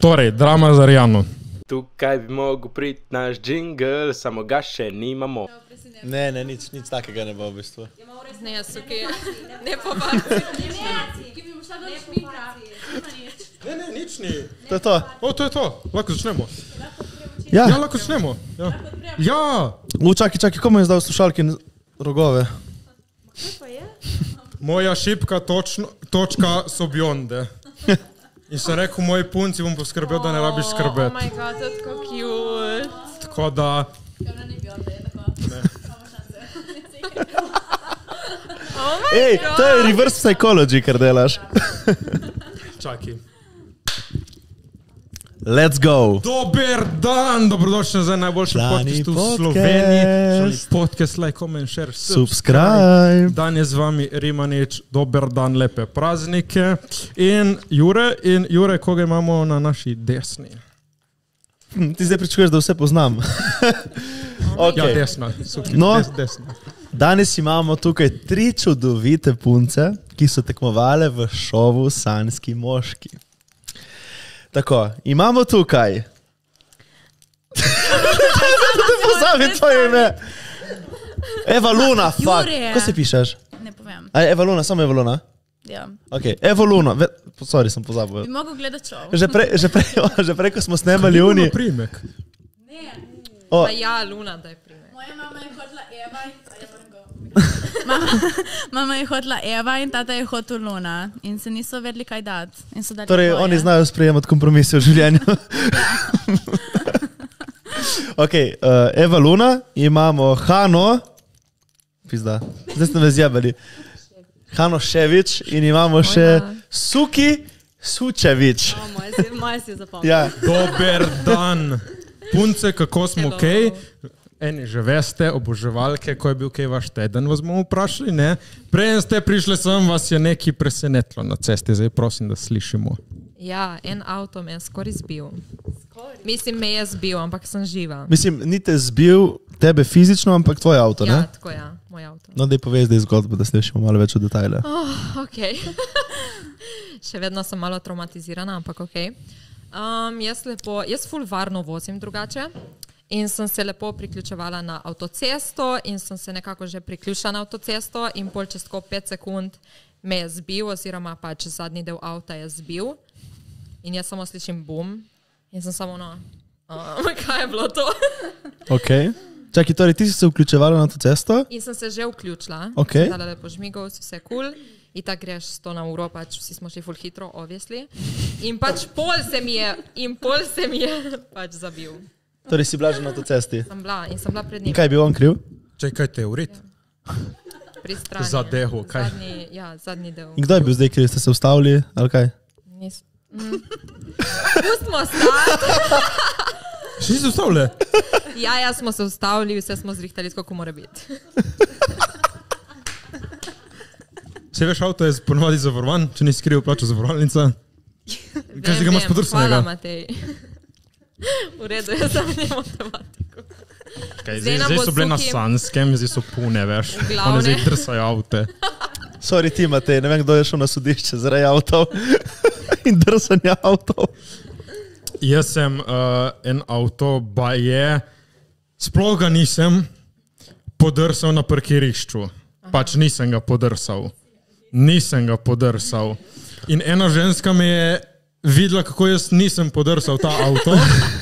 Torej, drama za Rijano. Tukaj bi mogel priti naš džingl, samo ga še nimamo. Ne, nič takega ne bo v bistvu. Ne, suki. Ne povabi. Ne, nič ni. To je to. O, to je to. Lahko začnemo. Ja. Ja, lahko začnemo. Ja. Čakaj, komu je zdal slušalke in rogove? Moja šipka točka so bjonde. In sem rekel, moji punci bom poskrbel, da ne rabiš skrbeti. Oh my god, to je tako cute. Tako da... Ej, to je reverse psychology, kar delaš. Čakaj. Let's go. Dober dan, dobrodošli nazaj najboljši podcast v Sloveniji. Podcast, like, comment, share, subscribe. Dan je z vami Rimanič, dober dan, lepe praznike. In Jure, koga imamo na naši desni? Ti zdaj pričakuješ, da vse poznam. Okay. Ja, desna. No, desna. Danes imamo tukaj 3 čudovite punce, ki so tekmovale v šovu Sanjski moški. Tako, imamo tukaj. Da pozabim tvoje ime. Eva Luna, fuck. Ko se pišeš? Ne povem. Eva Luna, samo Eva Luna? Ja. Ok, Eva Luna. Sorry, sem pozabil. Bi mogel gledati šov. Že prej, ko smo snemali uni. Primek. Ne. Pa ja, Luna, da je primek. Moja mama je hodila Eva in... Mama je hodila Eva in tata je hotel Luna in se niso vedeli, kaj dati. Torej, oni znajo sprejemati kompromise v življenju. Ok, Eva Luna, imamo Hano, pizda, zdaj ste me zjebali, Hano Ševič in imamo še Suki Sučevič. Moje si zapomnil. Ja. Dober dan. Punce, kako smo okej? Eni že veste, oboževalke, ko je bil kaj vaš teden, vas bomo vprašali, ne? Preden ste prišli sem, vas je nekaj presenetilo na cesti, zdaj prosim, da slišimo. Ja, en avto me je skoraj zbil. Mislim, me je zbil, ampak sem živa. Mislim, ni te zbil tebe fizično, ampak tvoj avto, ne? Ja, tako ja, moj avto. No, daj povej zdaj zgodbo, da slišimo malo več o detajle. Ok. Še vedno sem malo traumatizirana, ampak ok. Jaz ful varno vozim drugače. In sem se lepo priključevala na avtocesto in sem se nekako že priključila na avtocesto in pol čez 5 sekund me je zbil oziroma pač zadnji del avta je zbil in jaz samo slišim bum in sem samo kaj je bilo to? Ok. Čakaj, torej ti si se vključevala na avtocesto? In sem se že vključila. Ok. Sem dala lepo žmigov, vse cool. In tako greš 100 na uro, pač vsi smo šli ful hitro, obviously. In pač pol se mi je pač zabil. Torej si bila že na avtocesti? Sem bila pred njim. In kaj je bil on kriv? Čakaj, te urit? Pri strani. Zadehu, kaj? Zadnji del. In kdo je bil zdaj kriv? Ste se ustavili, ali kaj? Pustimo stati. Še nisi ustavili? Ja, smo se ustavili, vse smo zrihtali, kako mora biti. Če veš, avto je ponovadi zavarovan, če nisi kriv plačal zavarovalnica. Kaj si ga imaš podrsanega? Hvala, Matej. V redu, jaz sem ne matematiko. Zdaj so bile na Sanskem, zdaj so pune, veš. One zdaj drsajo avte. Sorry ti, Matej, ne vem, kdo je šel na sodišče zaradi avtov in drsanja avtov. Jaz sem en avto, sploh ga nisem podrsal na parkirišču. Pač nisem ga podrsal. In ena ženska me je videla, kako jaz nisem podrsal ta avto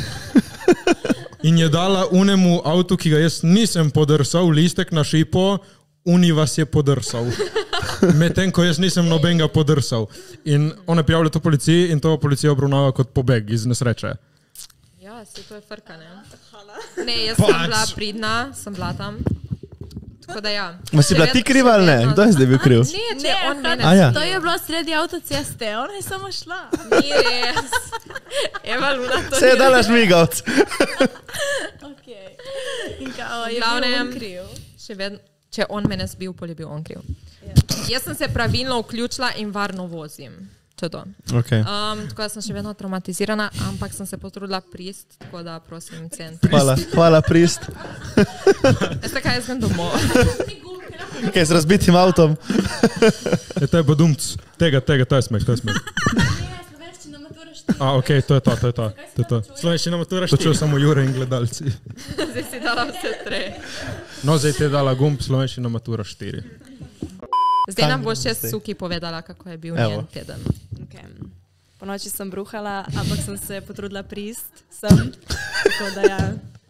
in je dala unemu avtu, ki ga jaz nisem podrsal, listek na šipo, uni vas je podrsal. Medtem, ko jaz nisem nobenega podrsal. In ona prijavlja to policiji in to policija obravnava kot pobeg iz nesreče. Ja, to je frka, ne? Ne, jaz sem bila pridna, sem bila tam. Tako da ja. Ma si bila ti kriva ali ne? Kdo je zdaj bil kriv? Ne, on mene. To je bilo sredi avtoceste, ona je samo šla. Ni res. Eva Luna, to se je dala žmigavc. Ok. In kao, je bil on kriv? Še vedno, če on mene zbil, pol je bil on kriv. Jaz sem se pravilno vključila in varno vozim. To je to. Okay. Tako da sem še vedno traumatizirana, ampak sem se potrudila prist, tako da prosim cent. Hvala prist. Veste kaj, jaz grem domov. Ok, z razbitim avtom. To je badumc. Tega, to je smek. Ne, slovenščina matura Okej, to je to. Slovenščina matura 4. To čujo samo Jure in gledalci. Zdaj si dala vse 3. No, zdaj ti je dala gumb slovenščina matura 4. Zdaj nam bo še Suki povedala, kako je bil njen teden. Okay. Po noči sem bruhala, ampak sem se potrudila prist sem. Tako da ja.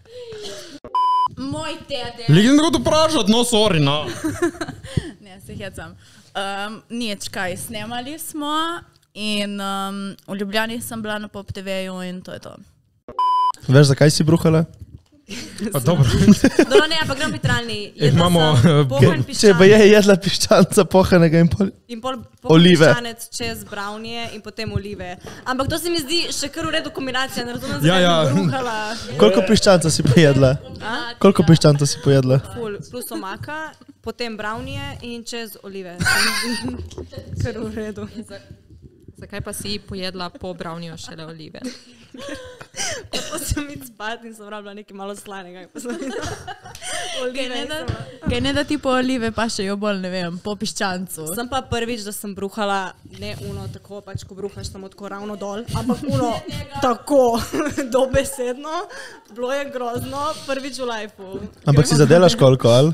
Moj teden. Ligim da ga vprašati, no sorry, no. Ne, se hecam. Nič kaj, snemali smo in v Ljubljani sem bila na Pop TV-ju in to je to. Veš, zakaj si bruhala? Pa dobro. Dobro, ne, ampak grem biti realni. Imamo... Če pa je jedla piščanca pohanega in pol olive. Piščanec čez brownie in potem olive. Ampak to se mi zdi še kar v redu kombinacija, ne razumem, Ja, zakaj ja. bi bruhala. Koliko piščanca si pojedla? Koliko piščanca si pojedla? Ful, plus omaka, potem brownie in čez olive. Kar v redu. Zakaj pa si pojedla po brownijo šele olive? Pa sem id spat in sem rabila nekaj malo slanega. Kaj ne da ti po olive pa še jo bolj, ne vem, po piščancu. Sem pa prvič, da sem bruhala, ne uno tako, pač ko bruhaš samo tako ravno dol, ampak uno tako, dobesedno. Bilo je grozno, prvič v lifeu. Ampak si zadelaš koliko, ali?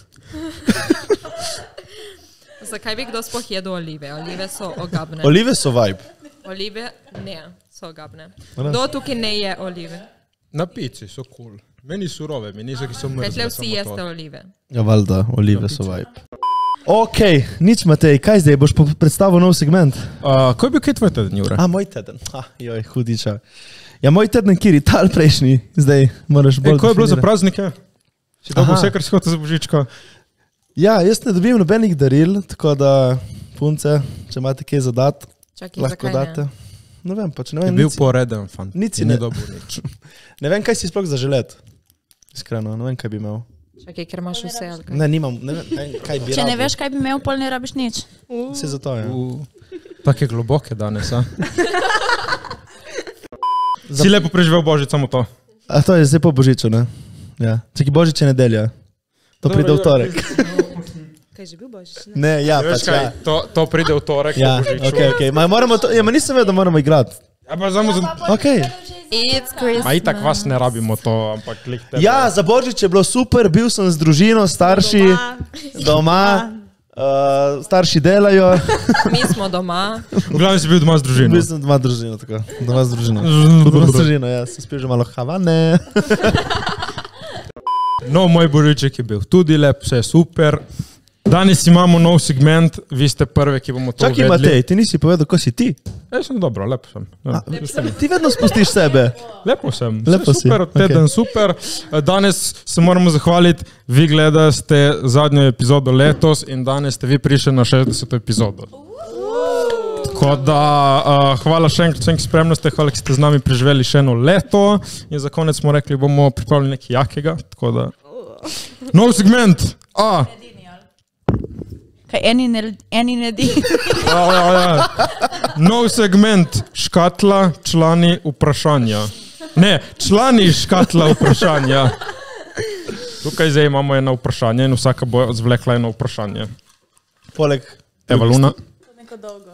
Zakaj bi kdo sploh jedel olive? Olive so ogabne. Olive so vibe. Olive ne, so ogabne. Kdo tukaj ne je olive? Na pici so cool. Meni surove, meni so, ki so mrzle. Kaj tle vsi jeste olive? Ja, valjda, olive so vibe. Okej, nič Matej, kaj zdaj, boš predstavil nov segment? Ko je bil kaj tvoj teden, Jure? Moj teden. Joj, hudiča. Ja, moj teden, kjer je tal prejšnji, zdaj moraš bolj Ko je bilo za definirati. praznike? Si dobil vse, kar si hotel za božičko? Ja, jaz ne dobim nobenih daril, tako da punce, če imate kaj za dat, Čakaj, lahko zakaj date. Ne vem, pač ne Je vem. bil poreden fant. Nič si In ne- je dobil nič. Ne vem, kaj si sploh zaželet. Iskreno, ne vem, kaj bi imel. Čakaj, ker imaš vse, ali kaj? Ne, nimam, ne vem, kaj bi Če ne rabil. veš, kaj bi imel, pol ne rabiš nič. Vse zato, ja. Take globoke danes, a? Si lepo preživel božič, samo to. A to je zdaj po božiču, ne? Ja. Čaki božič je nedelja. To pride v torek. Kaj že bil božič? Ne, ja, Veš pač kaj, ja. to pride v torek Ja, po božiču. okej. Moramo to, ja, ma nisem vedel, da moramo igrati. Ja, pa samo za... Okej. It's Christmas. Ma itak vas ne rabimo to, ampak klik tebe. Ja, za božič je bilo super, bil sem z družino, starši doma, starši delajo. Mi smo doma. V glavnem si bil doma z družino. Bil sem doma z družino, tako. Doma z družino. Doma z družino, ja. Sem spil že malo Havane. No, moj božiček je bil tudi lep, vse je super. Danes imamo nov segment, vi ste prvi, ki bomo to Čakaj, uvedli. Matej, ti nisi povedal, ko si ti. Jaz sem dobro, lepo sem. Ja, Ti vedno spustiš sebe. lepo sem. Lepo Vse super, si, teden super. Danes se moramo zahvaliti, vi gledate zadnjo epizodo letos in danes ste vi prišli na 60. epizodo. Tako da hvala še enkrat vsem, ki spremljate, hvala, ki ste z nami preživeli še eno leto in za konec smo rekli, bomo pripravili nekaj jakega, tako da... Nov segment! Kaj eni ne di. Ja. Nov segment, škatla, člani vprašanja. Ne, člani škatla vprašanja. Tukaj zdaj imamo eno vprašanje in vsaka bo zvlekla eno vprašanje. Poleg. Eva Luna. Neko dolgo.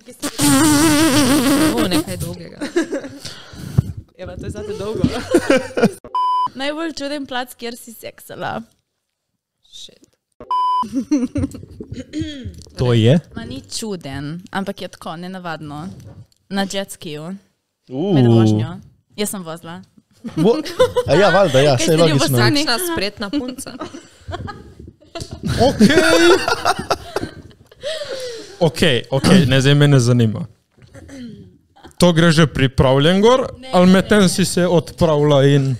Nekaj dolgega. Eva, to je zate dolgo. Najbolj čuden plac, kjer si seksala. To je? Ma ni čuden, ampak je tako, nenavadno. Na jetskiju. Med vožnjo. Jaz sem vozila. Ja, valjda, ja, vse je ste logično. ljubosumni? Takšna spretna punca. Ok, ne, zdaj me ne zanima. To gre že pripravljen gor, ali medtem si se odpravila in...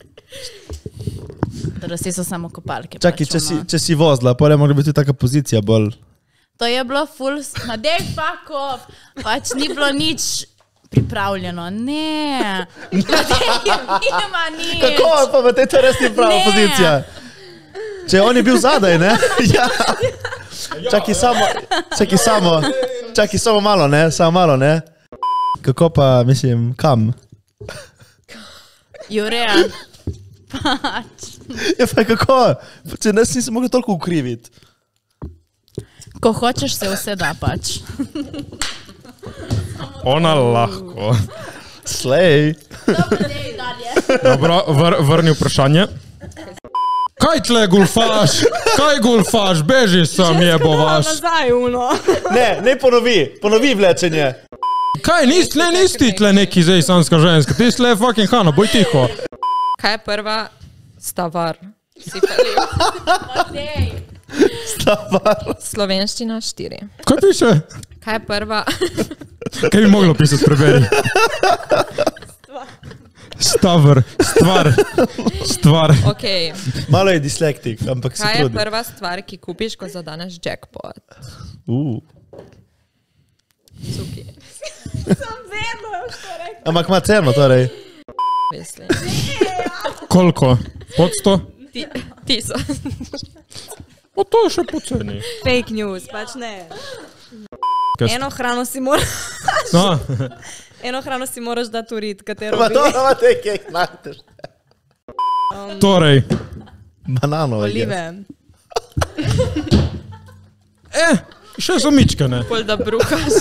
Vsi so samo kopalke. Čakaj, pač, ono. če si vozila, pa je mogla biti taka pozicija bolj. To je bilo full... Ma dej fuck off! Pač ni bilo nič pripravljeno. Ne. Nima nič. Kako? Pa v tej res ni prava Ne. pozicija. Če on je bil zadaj, ne? Ja. Čakaj samo malo, ne? Samo malo, ne? Kako pa, mislim, kam? Jureja. Pač. Ja, pa kako? Če nas nisem mogla toliko ukriviti. Ko hočeš se vse da pač. Ona lahko. Slej. Dobro, vrni vprašanje. Kaj tle gulfaš? Kaj gulfaš? Beži sam, jebovaš. Nazaj, uno. Ne ponovi vlečenje. Kaj, nisi ti tle neki zdaj sanska ženska, ti si tle fucking Hana, boj tiho. Kaj je prva stvar? Si falil. Stavar. Slovenščina 4. Kaj piše? Kaj je prva? Kaj bi moglo pisati, preberi? Stvar. Ok. Malo je dislektik, ampak se Kaj je trudi. prva stvar, ki kupiš, ko zadaneš jackpot? Suki. Sam vedno, što rekel. Ampak ima ceno, torej. Mislim. Koliko? Pod 100? 1000. O, to je še poceni. Fake news, pač ne. Kaj Eno hrano si moraš... No, Eno hrano si moraš dati urit, katero Ma bi... to ima te kek najdeš. torej. Banano, Olive. Še so mičkane. Pol da bruhaš.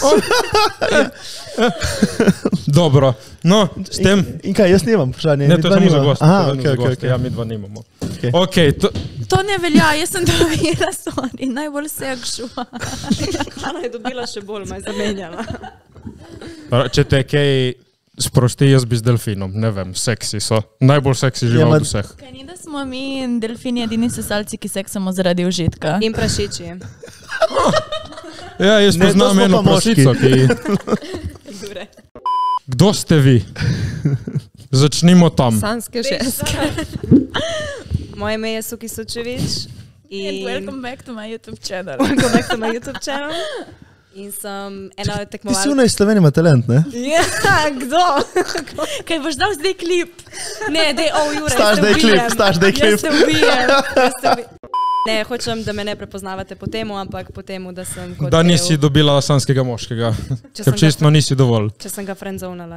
Dobro, no, s tem... In kaj, jaz nimam vprašanje. Ne, to je samo za goste. Aha, to je za ok. goste. Ja, mi dva nimamo. Ok. Ok, To ne velja, jaz sem dobila, sorry, najbolj sexual. Ana je dobila še bolj, maj zamenjala. če te kaj sprosti, jaz bi z delfinom, ne vem, seksi so. Najbolj seksi žival od vseh. Kaj ni, da smo mi in delfini edini sesalci, ki seksamo zaradi užitka? In prašiči. Ja, jaz Ne, to poznam smo eno pa moški. prasico, ki... Dure. Kdo ste vi? Začnimo tam. Sanske ženske. Moje ime je Suki Sučevič. And welcome back to my YouTube channel. Welcome back to my YouTube channel. In sem ena od Ti si tekmovalk. una iz Slovenije ima talent, ne? Ja, kdo? Kaj boš dal zdaj klip? Ne, dej, Jure, Staš, daj klip, staš, daj klip. Jaz se ubijem. Ne, hočem, da me ne prepoznavate po temu, ampak po temu, da sem kot Da del- nisi dobila sanskega moškega. Če Ker sem čistno nisi dovolj. Če sem ga friendzonala.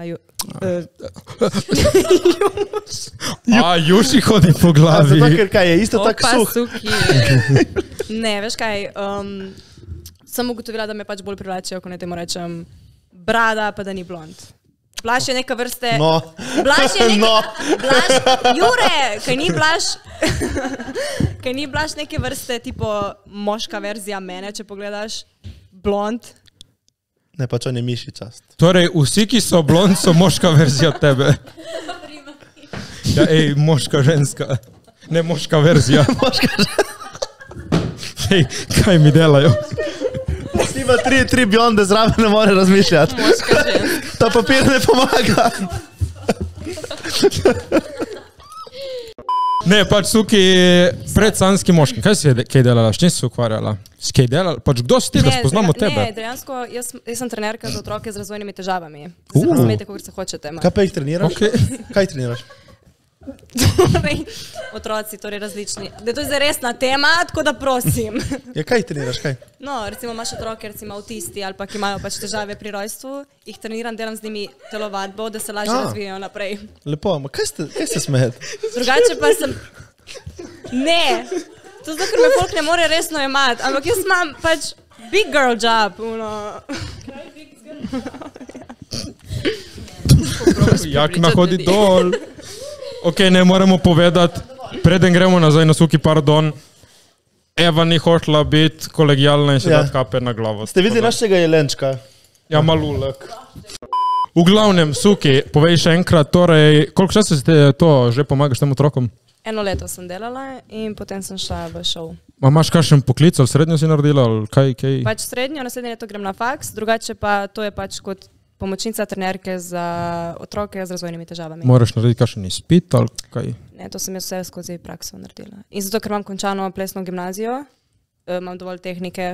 Juši hodi po glavi. Zato, ker kaj je isto tako Opa, suh. suki. Ne, veš kaj, sem ugotovila, da me pač bolj privlačijo, ko ne temu rečem brada, pa da ni blond. Blaž je neka vrste... No. Blaž je neka... No. Blaž, Jure, kaj ni Blaž... Kaj ni Blaž neke vrste, tipo moška verzija mene, če pogledaš. Blond. Ne, pač on je mišičast. Torej, vsi, ki so blond, so moška verzija tebe. Ja, ej, moška ženska. Ne moška verzija. Ej, kaj mi delajo? Snima tri bionde zraven, ne more razmišljati. Moška ženska. Ta papir ne pomaga. Ne, pač Suki pred sanskim moškim. Kaj si kaj delala? S čim si se ukvarjala? S kaj delala? Pač kdo si ti, da spoznamo tebe? Ne, dejansko, jaz sem trenerka za otroke z razvojnimi težavami. Se razumete, kako se hočete. Kaj pa jih treniraš? Ok. Kaj treniraš? Torej, otroci, torej različni. Da to je zdaj resna tema, tako da prosim. Ja, kaj treniraš, kaj? No, recimo imaš otroke, recimo avtisti ali pa ki imajo pač težave pri rojstvu, jih treniram, delam z njimi telovadbo, da se lažje razvijajo naprej. Lepo, ma kaj se smejete? Drugače pa sem... Ne, to zato, ker me folk ne more resno jemati, ampak jaz imam pač big girl job, uno. Jakna hodi dol. Ok, ne moremo povedati, preden gremo nazaj na Suki, pardon, Eva ni hotela biti kolegijalna in se Ja. dati kape na glavo. Ste videli našega jelenčka? Ja, malulek. V glavnem, Suki, povej še enkrat, torej, koliko časa ste to že pomagaš tem otrokom? 1 leto sem delala in potem sem šla v šov. Ma imaš kakšen poklic ali srednjo si naredila ali kaj? Pač srednjo, naslednje leto grem na faks, drugače pa to je pač kot pomočnica trenerke za otroke z razvojnimi težavami. Moraš narediti kakšen izpit ali kaj? Ne, to sem jaz vse skozi prakso naredila. In zato, ker imam končano plesno gimnazijo, imam dovolj tehnike.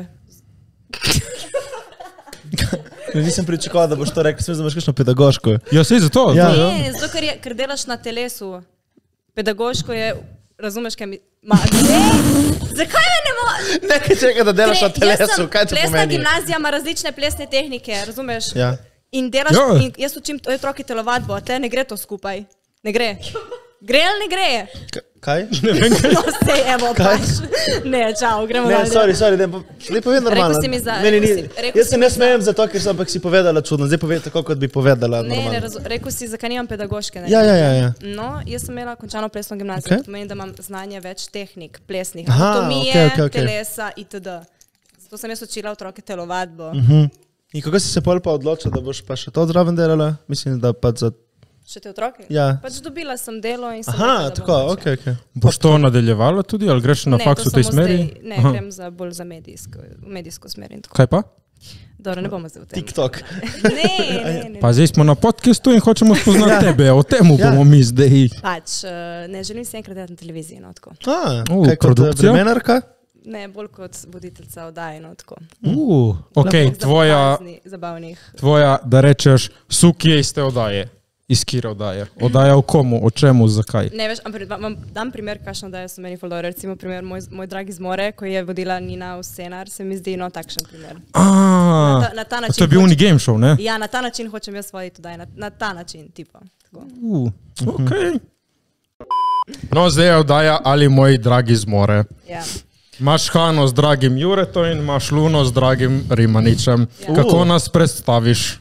Nisem pričakoval, da boš to rekel, sem imaš kakšno pedagoško. Ja, sej zato. Ja. Ne, zato, ker delaš na telesu. Pedagoško je, razumeš, kaj mi... Zakaj me ne moreš? Nekaj čeka, da delaš na telesu, kaj to Plesna pomeni? gimnazija ima različne plesne tehnike, razumeš? Ja. In delaš, Ja. in jaz učim otroke telovadbo, a te ne gre to skupaj. Ne gre. Gre ali ne gre? Kaj? No, sej, evo, pač. Ne, čau, gremo Ne, dalje. sorry, daj povedi normalno. Rekel si mi za- Meni ni, rekel jaz si se mi ne smejem zato, ker sem ampak si povedala čudno. Zdaj povedi tako, kot bi povedala Ne, normalno. rekel si, zakaj nimam pedagoške. Ja. No, jaz sem imela končano plesno gimnazijo, Okay. to pomeni, da imam znanje več tehnik, plesnih, Aha, anatomije, okej. telesa itd. Zato sem jaz učila otroke telovadbo. In kako si se pol pa odločila, da boš pa še to zraven delala? Mislim, da pa za... Še te otroke? Ja. Pač dobila sem delo in sem Aha, rekla, da tako, bom pač, ok. Boš to nadaljevala tudi, ali greš na Ne, faks to v tej samo smeri? zdaj- Ne, grem bolj za medijsko smer in tako. Kaj pa? Dobro, ne bomo zdaj v tem. TikTok. Ne. Pa zdaj smo na podcastu in hočemo spoznati tebe, o tem bomo mi zdaj. Pač, ne želim se enkrat delati na televiziji, no tako. Kaj kot produkcija? vremenarka? Ne, bolj kot voditeljca oddaje, no tako. Ok, Zabavnih. tvoja, da rečeš, sukje iz te oddaje. Iz kire oddaje? Oddaja o komu, o čemu, zakaj? Ne veš, ampak vam dam primer, kakšno dajo so meni follower. Recimo primer moj dragi zmore, ko je vodila Nina v scenar, se mi zdi takšen primer. Na ta način To je bil Uni Game Show, ne? Ja, na ta način hočem jaz voditi oddaje, na ta način, tipo. Tako. Ok. No, zdaj je oddaja Ali moj dragi zmore. Ja. Imaš Hano z dragim Jureto in imaš Luno z dragim Rimaničem. Ja. Kako nas predstaviš?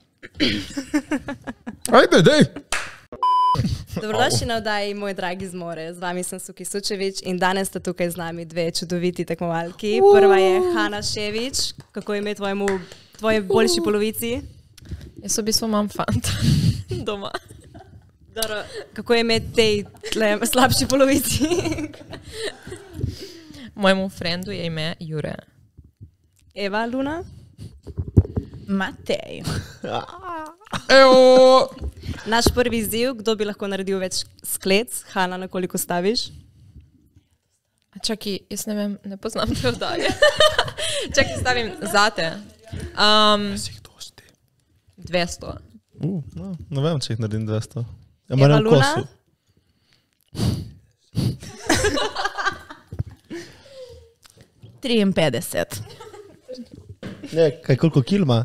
Ajde, dej! Dobrodošli na oddaji Moj dragi zmore. Z vami sem Suki Sučevič in danes sta tukaj z nami dve čudoviti tekmovalki. Prva je Hana Ševič. Kako je ime tvoje boljši polovici? Jaz v bistvu imam fanta doma. Dobro, kako je ime tej slabši polovici? Mojemu frendu je ime Jure. Eva, Luna? Matej. Evo! Naš prvi izziv, kdo bi lahko naredil več sklec? Hana, na koliko staviš? Čakaj, jaz ne vem, ne poznam te oddaje. Čakaj, stavim zate. 200. No, ne vem, če jih naredim 200. Ja, Eva, manj v Luna? kosu. Triinpetdeset. Ne, kaj koliko kil ima?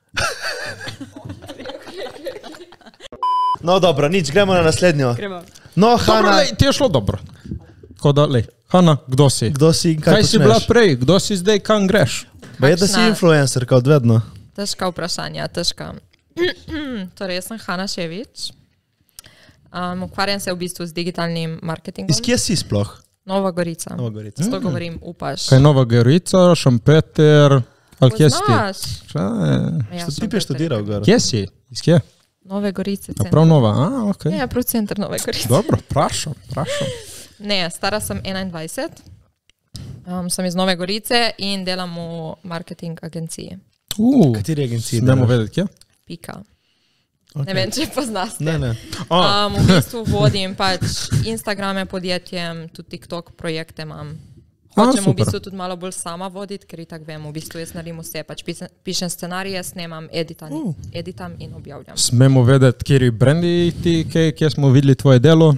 No, dobro, nič, gremo na naslednjo. Gremo. No, Dobro, Hana, lej, ti je šlo dobro. Tako da, lej. Hanna, kdo si? kdo si in kaj Kaj si počneš? bila prej? Kdo si zdaj, kam greš? Ba je, da si Kakšna- influencerka od vedno. Težka vprašanja, težka. Torej, jaz sem Hana Ševič. Ukvarjam se v bistvu z digitalnim marketingom. Iz kje si sploh? Nova Gorica. Nova Gorica. Zato govorim, upaš. Kaj Nova Gorica, Šampeter, ali kje si ti? Poznaš? Ja, Što ti sem bi študiral, gor? Kje si? Iz kje? Nove Gorice. A center. prav Nova, ok. Ja, prav center Nove Gorice. Dobro, vprašam. Ne, stara sem 21. Sem iz Nove Gorice in delam v marketing agenciji. Kateri agenciji Smemo delaš? vedeti, kje? Pika. Ne vem, če poznaš. Ne. V bistvu vodim pač Instagrame podjetjem, tudi TikTok projekte imam. Hočem v super. bistvu tudi malo bolj sama voditi, ker i tak vem, v bistvu jaz naredim vse, pač pišem scenarije, snemam, editam in objavljam. Smemo vedeti, kjeri brendi ti, kje smo videli tvoje delo?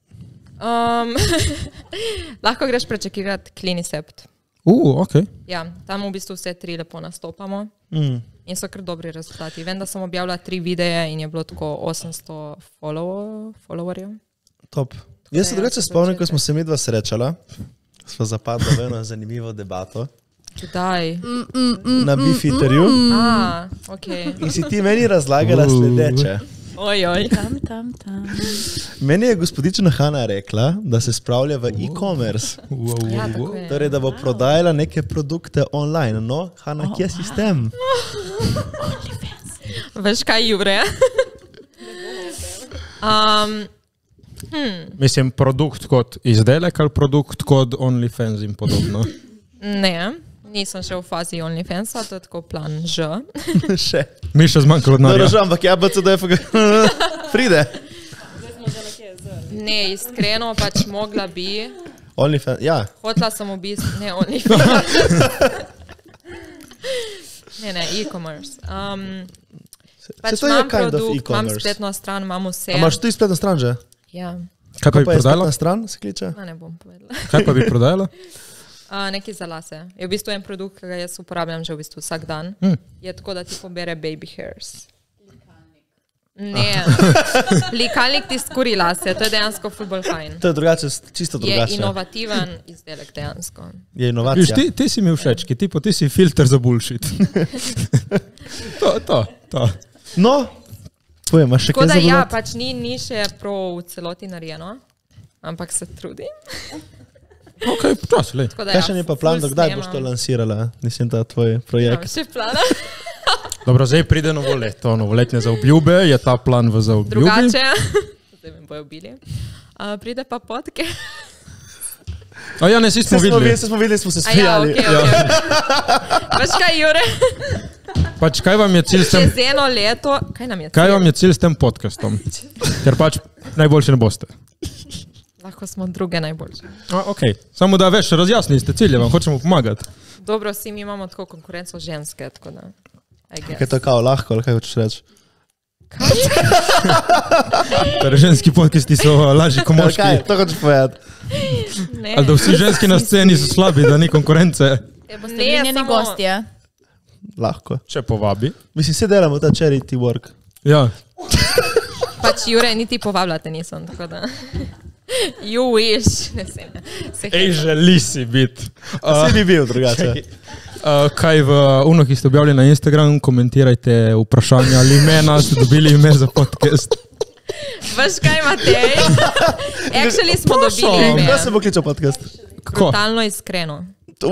Lahko greš prečekirati Clinicept. Ok. Ja, tam v bistvu vse tri lepo nastopamo in so kar dobri rezultati. Vem, da sem objavila 3 videe in je bilo tako 800 followerjev. Top. Jaz se ja, drugače to spomnim, ko začetek. smo se midva srečala. Sva zapadla v eno zanimivo debato Kdaj? na Bifiterju Ok. in si ti meni razlagala sledeče. Ojoj. Tam. Meni je gospodična Hana rekla, da se spravlja v e-commerce. Ja, tako je. Torej, da bo prodajala neke produkte online. No, Hana, kje si s tem? Veš kaj, Jure? Mislim, produkt kot izdelek ali produkt kot OnlyFans in podobno. Ne, nisem še v fazi OnlyFansa, to je tako plan Ž. Še. Mi še zmanjkalo No, denarja. ražam, ampak ja, BCDF pride. Ne, iskreno pač mogla bi. OnlyFans, ja. Hotla sem v bistvu, ne OnlyFans. Ne, e-commerce. Pač to je imam kind of produkt, imam e-commerce. spletno stran, imam vse. A imaš tudi spletno stran že? Ja, Kaj pa bi Pa je prodajala? spletna stran, se kliče? ne bom povedala. Kaj pa bi prodajala? Nekaj za lase. Je v bistvu en produkt, ki ga jaz uporabljam že v bistvu vsak dan. Je tako, da ti pobere baby hairs. Ne, likalnik ti skuri lase, to je dejansko ful bolj fajn. To je drugače, čisto Je drugače. inovativen izdelek dejansko. Je Viš, inovacija. ti si mi všeč, ti si filter za bullshit. to. No, povej, imaš še Tako kaj da za ja, dodati? pač ni še prav v celoti narejeno, ampak se trudim. Ok, počasi, lej. Tako da ja, Kakšen je pa plan, ful kdaj boš to snemam. lansirala? Mislim, ta tvoj Imam projekt. še plana. Dobro, zdaj pride novo leto, novoletne zaobljube, je ta plan v zaobljubi? Drugače, zdaj me bojo ubili. Pride pa podke. A ja, ne, si smo videli. Smo videli, smo se A ja, smijali. ok. Veš kaj, Jure? Pač kaj vam je cilj s tem? Čez eno leto, kaj nam je Kaj cilj? vam je cilj s tem podcastom? Ker pač najboljši ne boste. Lahko smo druge najboljše. Ok, samo da veš, razjasni ste cilje, vam hočemo pomagati. Dobro, vsi mi imamo tako konkurenco ženske, tako da. I Kaj je guess. to kao lahko, ali kaj hočeš reči? Torej, ženski podcasti so lažji kot moški. Kaj, to hočeš povedati? Ne, Ali da vsi ženski na sceni so slabi, da ni konkurence. Boste Ne, bili njeni samo- gostje. Lahko. Če povabi. Mislim, vsi delamo ta charity work. Ja. pač Jure, niti povabljate nisem, tako da. You wish. Ne, se ne. Se Ej, želi si biti. Vsi bi bil drugače. Kaj v uno, ki ste objavili na Instagram, komentirajte vprašanja ali imena, ste dobili ime za podcast. Veš kaj, Matej? Actually smo dobili ime. Kako se bo kličal podcast? Kako? Brutalno iskreno.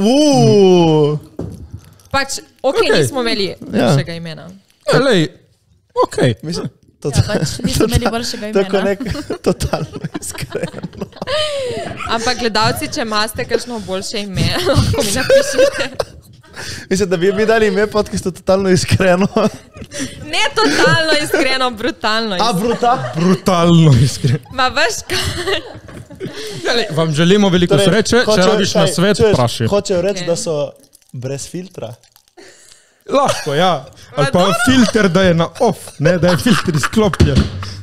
Pač, ok, Okej. nismo imeli Ja. boljšega imena. Ja, lej, ok. Mislim, Ja, pač nismo imeli boljšega tako imena. nek totalno iskreno. Ampak gledalci, če imate kakšno boljše ime, lahko mi napišete. Mislim, da bi mi dali ime podcastu totalno iskreno. Ne totalno iskreno, brutalno iskreno. Brutalno. Iskreno. Ma veš kaj? Ja, lej, vam želimo veliko sreče, če rabiš na svet, vprašaj. Hočejo reči, Ok. da so brez filtra. Lahko, ja. Ali pa filter, da je na off, ne, da je filter izklopljen.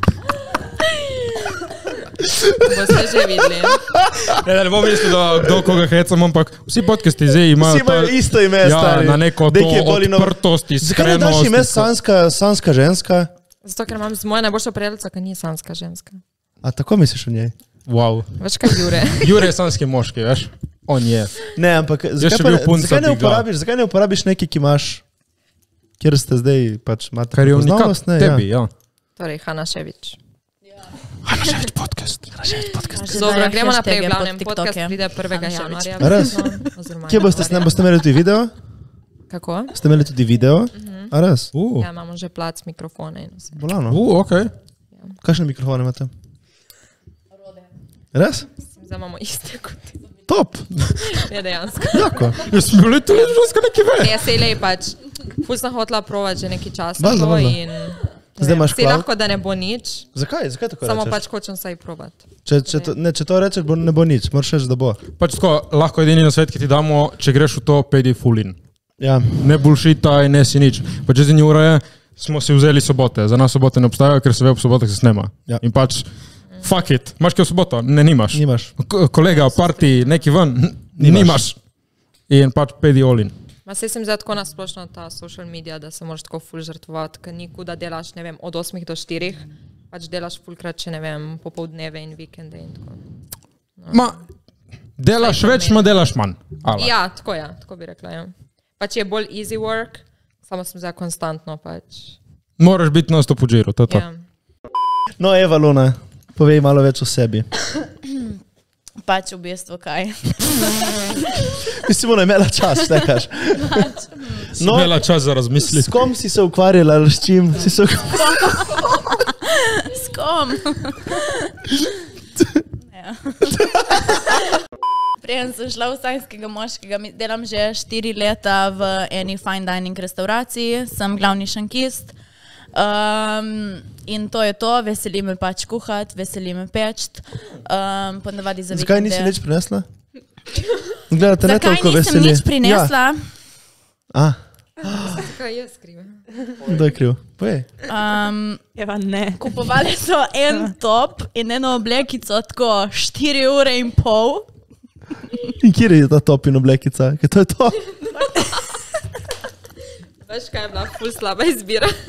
Boste že videli. Ne bom mislil, da kdo koga hecam, ampak vsi podcasti zdaj imajo Vsi imajo isto ime, ja, stari. na neko to Nekaj bolj odprtost, Zakaj ne daš iskrenost. ime sanska ženska? Zato, ker imam z mojo najboljšo prijateljico, ki ni sanska ženska. A tako misliš o njej? Wow. Veš kaj, Jure? Jure je sanski moški, veš? On je. Ne, ampak še bil punca zakaj ne uporabiš neki, ki imaš, kjer ste zdaj pač imate Kar je prepoznavnost, unikatno tebi, ja. Torej, Hanna Ševič. Hana še več podcast. Dobro, gremo naprej, v Hashtag glavnem pod podcast TikToke. pride 1. Hanna Ševič. januarja. Res? verjetno, oziroma Kje boste januarja. boste imeli tudi video? Kako? Ste imeli tudi video? A res? Ja, imamo že plac, mikrofone in vse. Bolano. Ok. Kakšne mikrofone imate? Res? Zdaj imamo iste kot ti. Top. Ne, dejansko. Jako. Jaz sem bil tudi ženska neki ve. Ne, sej lej pač. Ful sem hotela provati že nekaj časa. Valjda, to valjda. in Zdaj imaš Sej cloud? lahko, da ne bo nič, Zakaj? Zakaj tako samo rečeš? pač hočem saj provati. Če to rečeš, ne bo nič. Moraš reči, da bo. Pač tako, lahko edini na svet, ki ti damo, če greš v to, pejdi full in. Ja. Ne bullshitaj, ne si nič. Pač čez ure je, smo si vzeli sobote. Za nas sobote ne obstajajo, ker se ve, ob sobotah se snema. Ja. In pač, fuck it, imaš kaj v soboto? Ne, nimaš. Nimaš. Kolega, party, neki ven, nimaš. In pač pejdi all in. Ma sej sem zdaj tako nasplošno ta social media, da se moraš tako ful žrtvovati, ker niku, da delaš, ne vem, od 8 do 4, pač delaš fulkrat, če ne vem, popoldneve in vikende in tako. Ma, delaš Saj to več, ne. ma delaš manj. Ala. Ja, tako bi rekla, ja. Pač je bolj easy work, samo sem zdaj konstantno pač. Moraš biti na stop v džiru, to je to. Ja. No, Eva Luna, povej malo več o sebi. Pač v bistvu kaj. Mislim, ona je imela čas, štekaš. No, imela čas za S razmisliti. kom si se ukvarjala, ali s čim si se ukvarjala? S kom? Ja. Preden sem šla v sanjskega moškega, delam že 4 leta v eni fine dining restauraciji, sem glavni šankist. In to je to, veseli me pač kuhati, veseli me peči. Ponavadi za Zakaj nisi nič prinesla? Gledate, ne Zakaj toliko nisem veseli. nič prinesla? Ja. Kaj jaz skrivem? Kdo je kriv? Povej. Eva, ne. Kupovali so en top in eno oblekico, tako 4 ure in pol. In kje je ta top in oblekica? Kaj to je to? Veš, kaj je bila ful slaba izbira?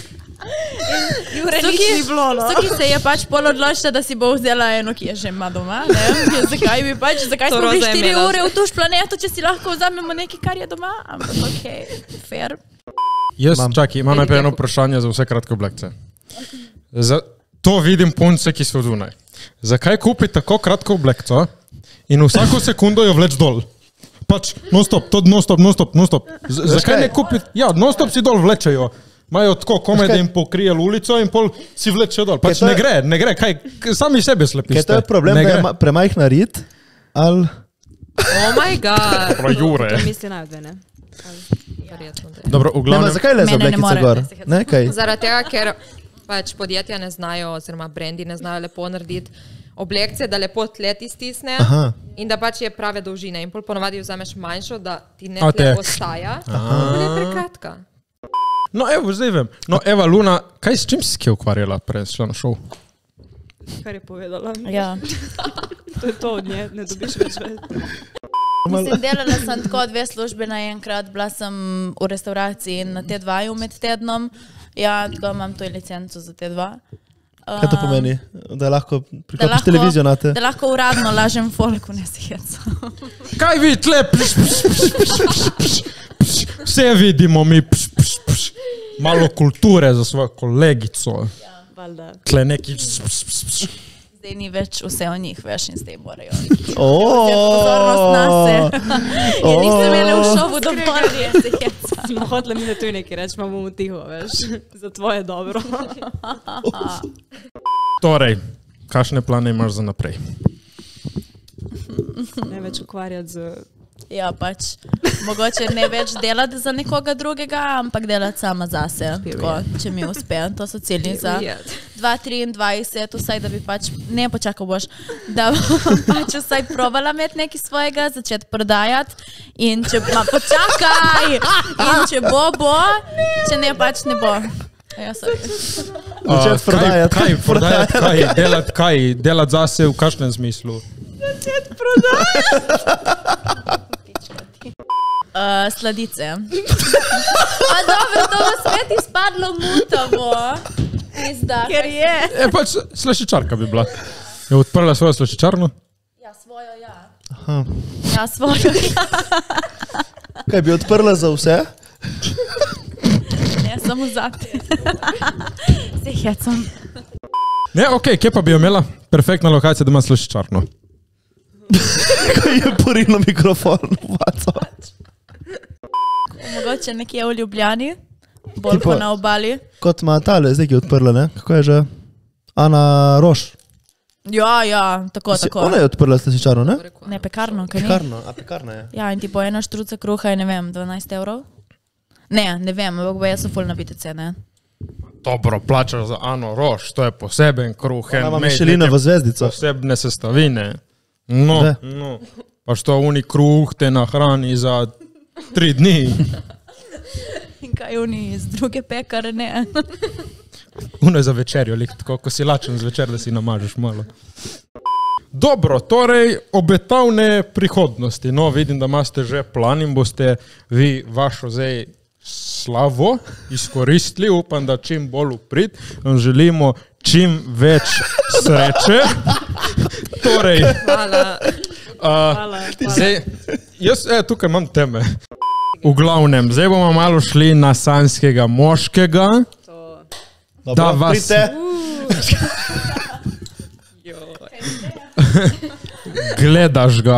Jure, nič ni bilo, no. Suki se je pač pol odločila, da si bo vzela eno, ki je že ima doma, ne? Zakaj smo bili 4 ure v tuš planetu, če si lahko vzamemo nekaj, kar je doma? Ampak okej, fair. Jaz, čakaj, imam najprej eno vprašanje za vse kratke oblekce. To vidim punce, ki so Dunaj. Zakaj kupi tako kratko oblekco in vsako sekundo jo vleč dol? Pač, non-stop, to non-stop. Zakaj ne kupi? Ja, non-stop si dol vlečejo. Imajo tako komaj, da jim pokrije ulico in pol si vlečejo dol. Pač ne gre, kaj, sami sebe slepiste. Kaj to je problem, da je premajhna rit? Ali... Oh my god. Jure. To misli najde, ne? Dobro, v glavnem... Zakaj leze oblekica gor? Ne, kaj? Zaradi tega, ker pač podjetja ne znajo, oziroma brendi ne znajo lepo narediti oblekce, da lepo tleti stisne in da pač je prave dolžine. In pol ponovadi vzameš manjšo, da ti ne tle ostaja, in je prekratka. No, evo, zdaj vem. No, Eva, Luna, s čim si se ukvarjala prej šla na šov? Kar je povedala. Ja. To je to od nje, ne dobiš več več. Mislim, delala sem tako 2 službe naenkrat, bila sem v restauraciji in na te 2 med tednom. Ja, tako imam to licenco za te 2. Kaj to pomeni? Da lahko priklopiš televizijo na te? Da lahko uradno lažem folku, ne si heco. Kaj vi tle? Vse vidimo mi. Malo kulture za svojo kolegico. Valjda. Tle neki... Zdaj ni več vse o njih, veš, in zdaj morajo pozornost na se. In niso imeli v šovu dovolj, se heca. Smo hoteli mi, da tu nekaj reč, bomo tiho, veš, za tvoje dobro. Torej, kakšne plane imaš za naprej? Ne več ukvarjati z... Ja, pač, mogoče ne več delati za nekoga drugega, ampak delati sama zase, tako, če mi uspe. To so cilji za 2023, vsaj da bi pač, ne počakal boš, da bom pač vsaj provala imeti nekaj svojega, začeti prodajati in če počakaj, in če bo, če ne pač ne bo. Ja, začeti prodajati. Kaj? Delati kaj? Delati zase v kakšnem smislu? Začeti prodajati. Sladice. A dobro, to bo spet izpadlo mutavo. Ker je. Pač slaščičarka bi bila. Je odprla svojo slaščičarno? Ja, svojo, ja. Aha. Ja, svojo, ja. Kaj bi odprla za vse? Ne, samo za te. Se hecam. Ne, okej, kje pa bi jo imela? Perfektna lokacija, da ima slaščičarno. Kaj je porilo mikrofon v vaco? Mogoče nekje v Ljubljani, bolj pa na obali. Kot ima tale, zdaj ki je odprla, ne? Kako je že? Ana Roš. Ja, tako. Ona je odprla slaščičarno, ne? Ne, pekarno, kaj ni? Pekarna je. Ja, in ti po 1 štruca kruha je, ne vem, 12 €? Ne vem, ampak bo jaz so ful nabite cene. Dobro, plačaš za Ano Roš, to je poseben kruh. Ona ima Michelinovo zvezdico. Posebne sestavine. No. Pač to uni kruh te nahrani za 3 dni. In kaj uni iz druge pekare, ne? Uno je za večerjo, tako, ko si lačen zvečer, da si namažeš malo. Dobro, torej obetavne prihodnosti. No, vidim, da imate že plan in boste vi vašo zdaj slavo izkoristili. Upam, da čim bolj uprit. Vam želimo čim več sreče. Torej, Hvala. Zdaj, jaz tukaj imam teme. V glavnem, zdaj bomo malo šli na sanjskega moškega. Da vas... Gledaš ga.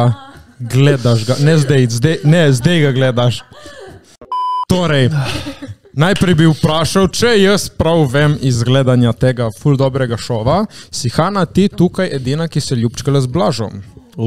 Ne, zdaj ga gledaš. Torej, najprej bi vprašal, če jaz prav vem iz gledanja tega ful dobrega šova, si Hana ti tukaj edina, ki se ljubčkala z Blažom.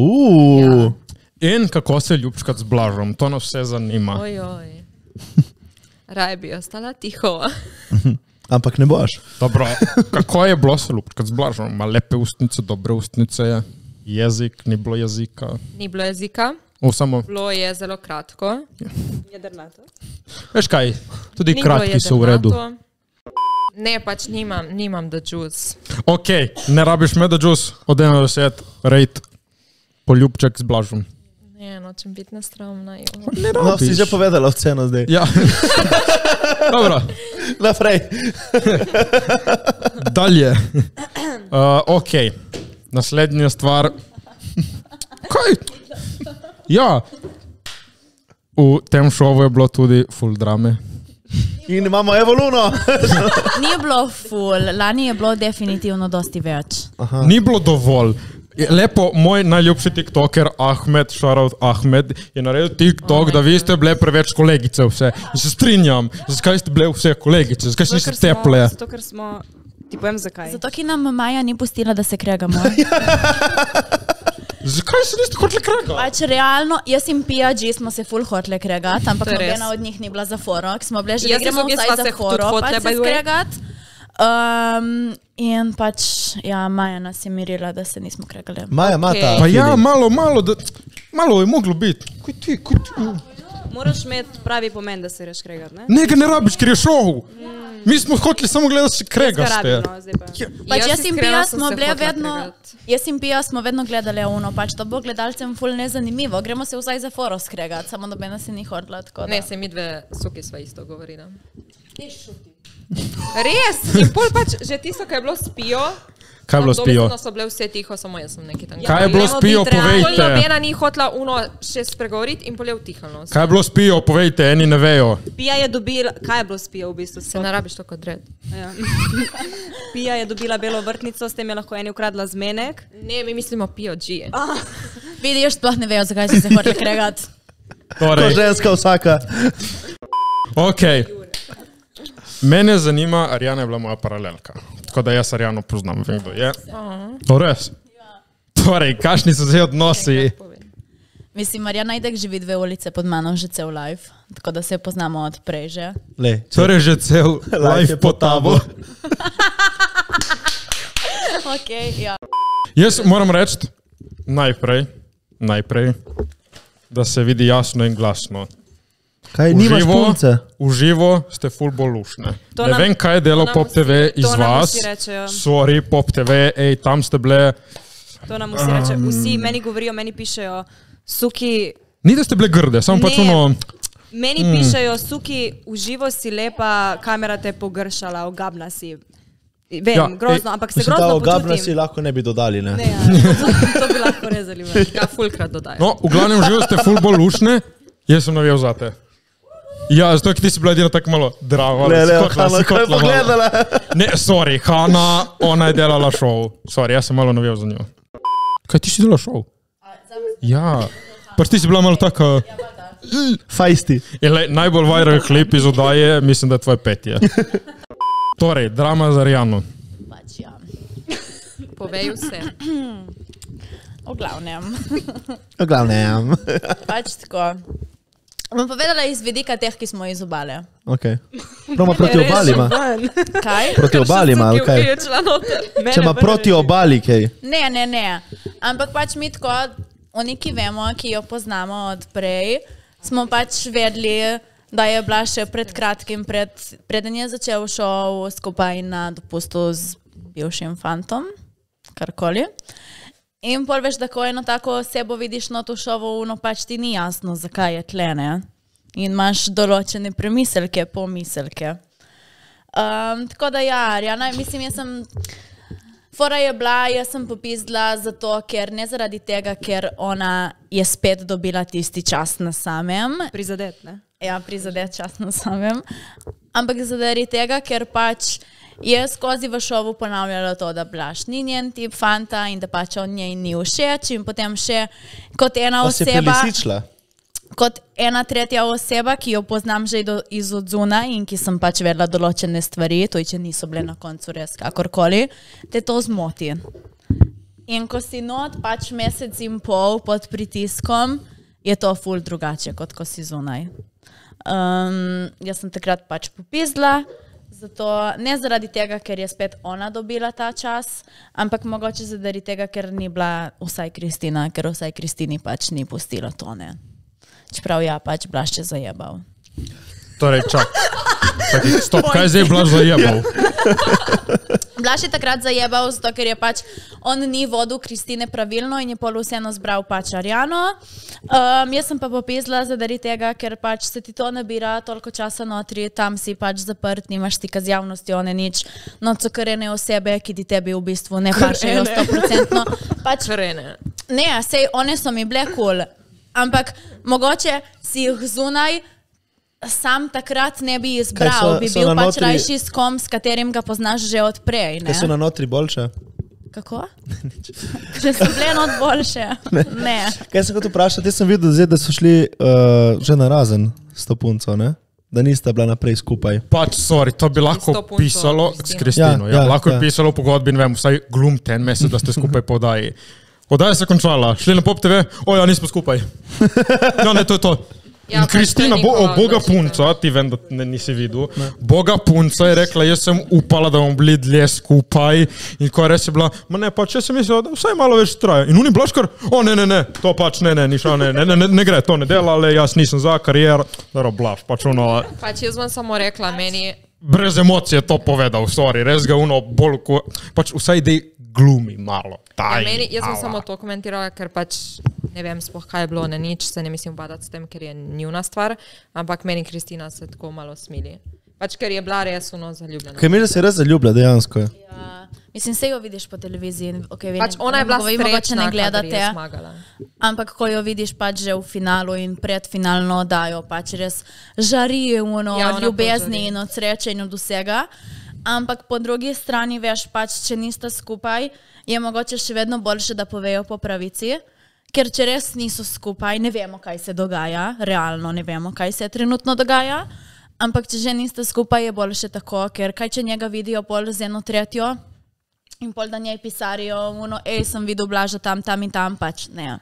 In kako se ljubčkati z Blažom? To nas vse zanima. Ojoj. Raj bi ostala tiho. Ampak ne boš. Dobro, kako je bilo se ljubčkati z Blažom? Ma lepe ustnice, dobre ustnice je. Jezik, ni bilo jezika. Ni bilo jezika. Samo. Bilo je zelo kratko. Jedrnato. Veš kaj, tudi kratki so v redu. Ne, pač nimam da džus. Ok, ne rabiš me da džus, od 1 do 10, rate poljubček z Blažom. Ne, nočem biti nesramna. No, si že povedala oceno zdaj. Ja. Dobro, Naprej. dalje. Ok, naslednja stvar. Kaj? Ja. V tem šovu je bilo tudi full drame. In imamo Evo Luno. Ni bilo ful, lani je bilo definitivno dosti več. Ni bilo dovolj. Lepo, moj najljubši tiktoker Ahmed, shoutout Ahmed, je naredil TikTok, da vi ste bile preveč kolegice vse. In se strinjam, zakaj ste bile vse kolegice, zakaj niste teple? Zato, ker smo, ti povem zakaj. Zato, ki nam Maja ni pustila, da se kregamo. Zakaj se niste hoteli kregati? Pač realno, jaz in Pia G smo se ful hotele kregati, ampak To je res. nobena od njih ni bila za foro, ker smo bile že, Jaz da gremo sem vsaj sva za se foro, tudi hotele, pač by se the way. skregati. In pač, ja, Maja nas je mirila, da se nismo kregali. Maja ima ta Pa ja, feeling. malo je moglo biti. Kaj ti? Moraš imeti pravi pomen, da se greš kregat, ne? Ne, ga ne rabiš, ker je šov. Mi smo hoteli samo gledati, se kregaste. Pač jaz in iskreno Pia sem smo se bile hotela vedno, kregati. jaz in Pia smo vedno gledali ono, pač to bo gledalcem ful nezanimivo, gremo se vsaj za foro skregati, samo nobena se ni hodila, tako da. Ne, se mi dve suki sva isto govorila. Res, in pol pač, že tisto, kaj je bilo spijo. Kaj je bilo s Pijo? So bile vse tiho, samo jaz sem nekaj tam. Kaj je bilo s Pijo, Pol povejte. nobena ni hotela uno še spregovoriti in pol je utihnilo. Kaj je bilo s Pijo, povejte, eni ne vejo. Pija je dobila, kaj je bilo s Pijo v bistvu? Se ne rabiš to kot red. Ja. Pija je dobila belo vrtnico, s tem je lahko eni ukradla zmenek. Ne, mi mislimo Pijo G. Vidiš, sploh ne vejo, zakaj si se hotela kregati. Ko Torej, ženska vsaka. ok. Mene zanima, Arjana je bila moja paralelka. Tako da jaz Arjano poznam, vem, kdo je. To res? Torej, kakšni so zdaj odnosi? Mislim, Marjana itak živi 2 ulice pod mano že cel life, tako da se poznamo od prej že. Lej, Torej, že cel life po tabo. Okay, ja. Jaz moram reči, najprej, da se vidi jasno in glasno. Kaj, nimaš punce? V živo ste ful bolj lušne. To Ne nam- vem, kaj je delo to nam Pop TV iz to nam vas. vsi rečejo. Sorry, Pop TV, ej, tam ste bile. To nam vsi reče. Vsi meni govorijo, meni pišejo, suki, Ni da ste bile grde, samo pač Ne. ono. meni pišejo, suki, v živo si lepa, kamera te pogršala, ogabna si. Vem, Ja, grozno, ampak se Mislim, ta grozno ogabna si počutim. lahko ne bi dodali, ne? Ne, ja, to bi lahko rezali. Ja, fulkrat dodajo. No, v glavnem živo ste ful bolj lušne, jaz sem navijal zate. Ja, zato ker ti si bila edina tako malo drama. Hanna, kaj je pogledala? Ne, sorry, Hanna, ona je delala šov. Sorry, jaz sem malo navijal za njo. Kaj ti si delala šov? Ja, pač ti si bila malo taka. Fajsti. In lej, najbolj viral klip iz oddaje, mislim, da je tvoje petje. Torej, drama za Arjano. Pač ja. Povej vse. V glavnem. V glavnem. Pač tako. Bom povedala iz vidika teh, ki smo iz obale. Ok. Proma proti obali ima. Kaj? Proti obali ima, ali kaj? Če ima proti obali, kaj? Ne. Ampak pač mi tako, oni, ki vemo, ki jo poznamo od prej, smo pač vedeli, da je bila še pred kratkim, preden je začel šov skupaj na dopustu z bivšim fantom, karkoli. In pol veš, da ko eno tako osebo vidiš na to šovu, no pač ti ni jasno, zakaj je tle, ne? In imaš določene premiselke, pomiselke. Tako da ja, Arjana, mislim, jaz sem... Fora je bila, jaz sem popizdila zato, ker ne zaradi tega, ker ona je spet dobila tisti čas na samem. Prizadet, ne? Ja, prizadet čas na samem. Ampak zaradi tega, ker pač je skozi v šovu ponavljala to, da Blaž ni njen tip fanta in da pač on njej ni všeč in potem še kot ena Pa si oseba... prelisičila. Kot ena tretja oseba, ki jo poznam že iz odzuna in ki sem pač vedela določene stvari, to če niso bile na koncu res kakorkoli, te to zmoti. In ko si not pač mesec in pol pod pritiskom, je to ful drugače, kot ko si zunaj. Jaz sem takrat pač popizdila, zato ne zaradi tega, ker je spet ona dobila ta čas, ampak mogoče zaradi tega, ker ni bila vsaj Kristina, ker vsaj Kristini pač ni pustila to, ne. Čeprav ja, pač Blaž je zajebal. Torej, čak. Stop, kaj zdaj Blaž zajebal? Blaž je takrat zajebal, zato ker je pač on ni vodil Kristine pravilno in je pol vseeno zbral pač Arjano. Jaz sem pa popizla zaradi tega, ker pač se ti to nabira toliko časa notri, tam si pač zaprt, nimaš stika z javnostjo, ne nič. No, cokrene osebe, ki ti tebi v bistvu ne pašejo 100%. Pač, ne, sej one so mi bile cool, ampak mogoče si jih zunaj sam takrat ne bi izbral, bi bil pač rajši s kom, s katerim ga poznaš že od prej. Kaj so na notri boljše? Kako? Že so bile not boljše? Ne. Kaj sem hotel vprašati, jaz sem videl zdaj, da so šli že na razen s to punco, ne? Da nista bila naprej skupaj. Pač, sorry, to bi lahko pisalo s Kristino. Lahko je pisalo v pogodbi, ne vem, vsaj glumte en mesec, da ste skupaj po oddaji. Oddaja se končala, šli na Pop TV, ja, nismo skupaj. Ja, ne, to je to. In Kristina, boga punca, ti vem, da nisi videl, boga punca je rekla, jaz sem upala, da bomo bili dlje skupaj in ko res je bila, ma ne, pač jaz sem mislila, da vsaj malo več traja. In oni blaškar, ne, to pač ne gre, to ne dela, ale jaz nisem za karier, daro blaš, pač ono. Pač jaz vam samo rekla, meni... Brez emocije to povedal, sorry, res ga ono bolj, pač vsaj dej glumi malo. Jaz sem samo to komentirala, ker pač ne vem sploh kaj je bilo, ne nič, se ne mislim badati s tem, ker je njuna stvar, ampak meni Kristina se tako malo smili. Pač ker je bila res ono zaljubljena. Kaj mi se res zaljublja, dejansko je? Ja, mislim, se jo vidiš po televiziji. Okay, pač ona je bila srečna, kadar je zmagala. Ampak ko jo vidiš pač že v finalu in predfinalno dajo, pač res žari ono od ljubezni in od sreče in od vsega. Ampak po drugi strani, veš, pač, če nista skupaj, je mogoče še vedno boljše, da povejo po pravici, ker če res niso skupaj, ne vemo, kaj se dogaja, realno ne vemo, kaj se trenutno dogaja, ampak če že nista skupaj, je boljše tako, ker kaj če njega vidijo pol z eno tretjo in pol da njej pisarijo, sem videl Blaža tam in tam, pač ne.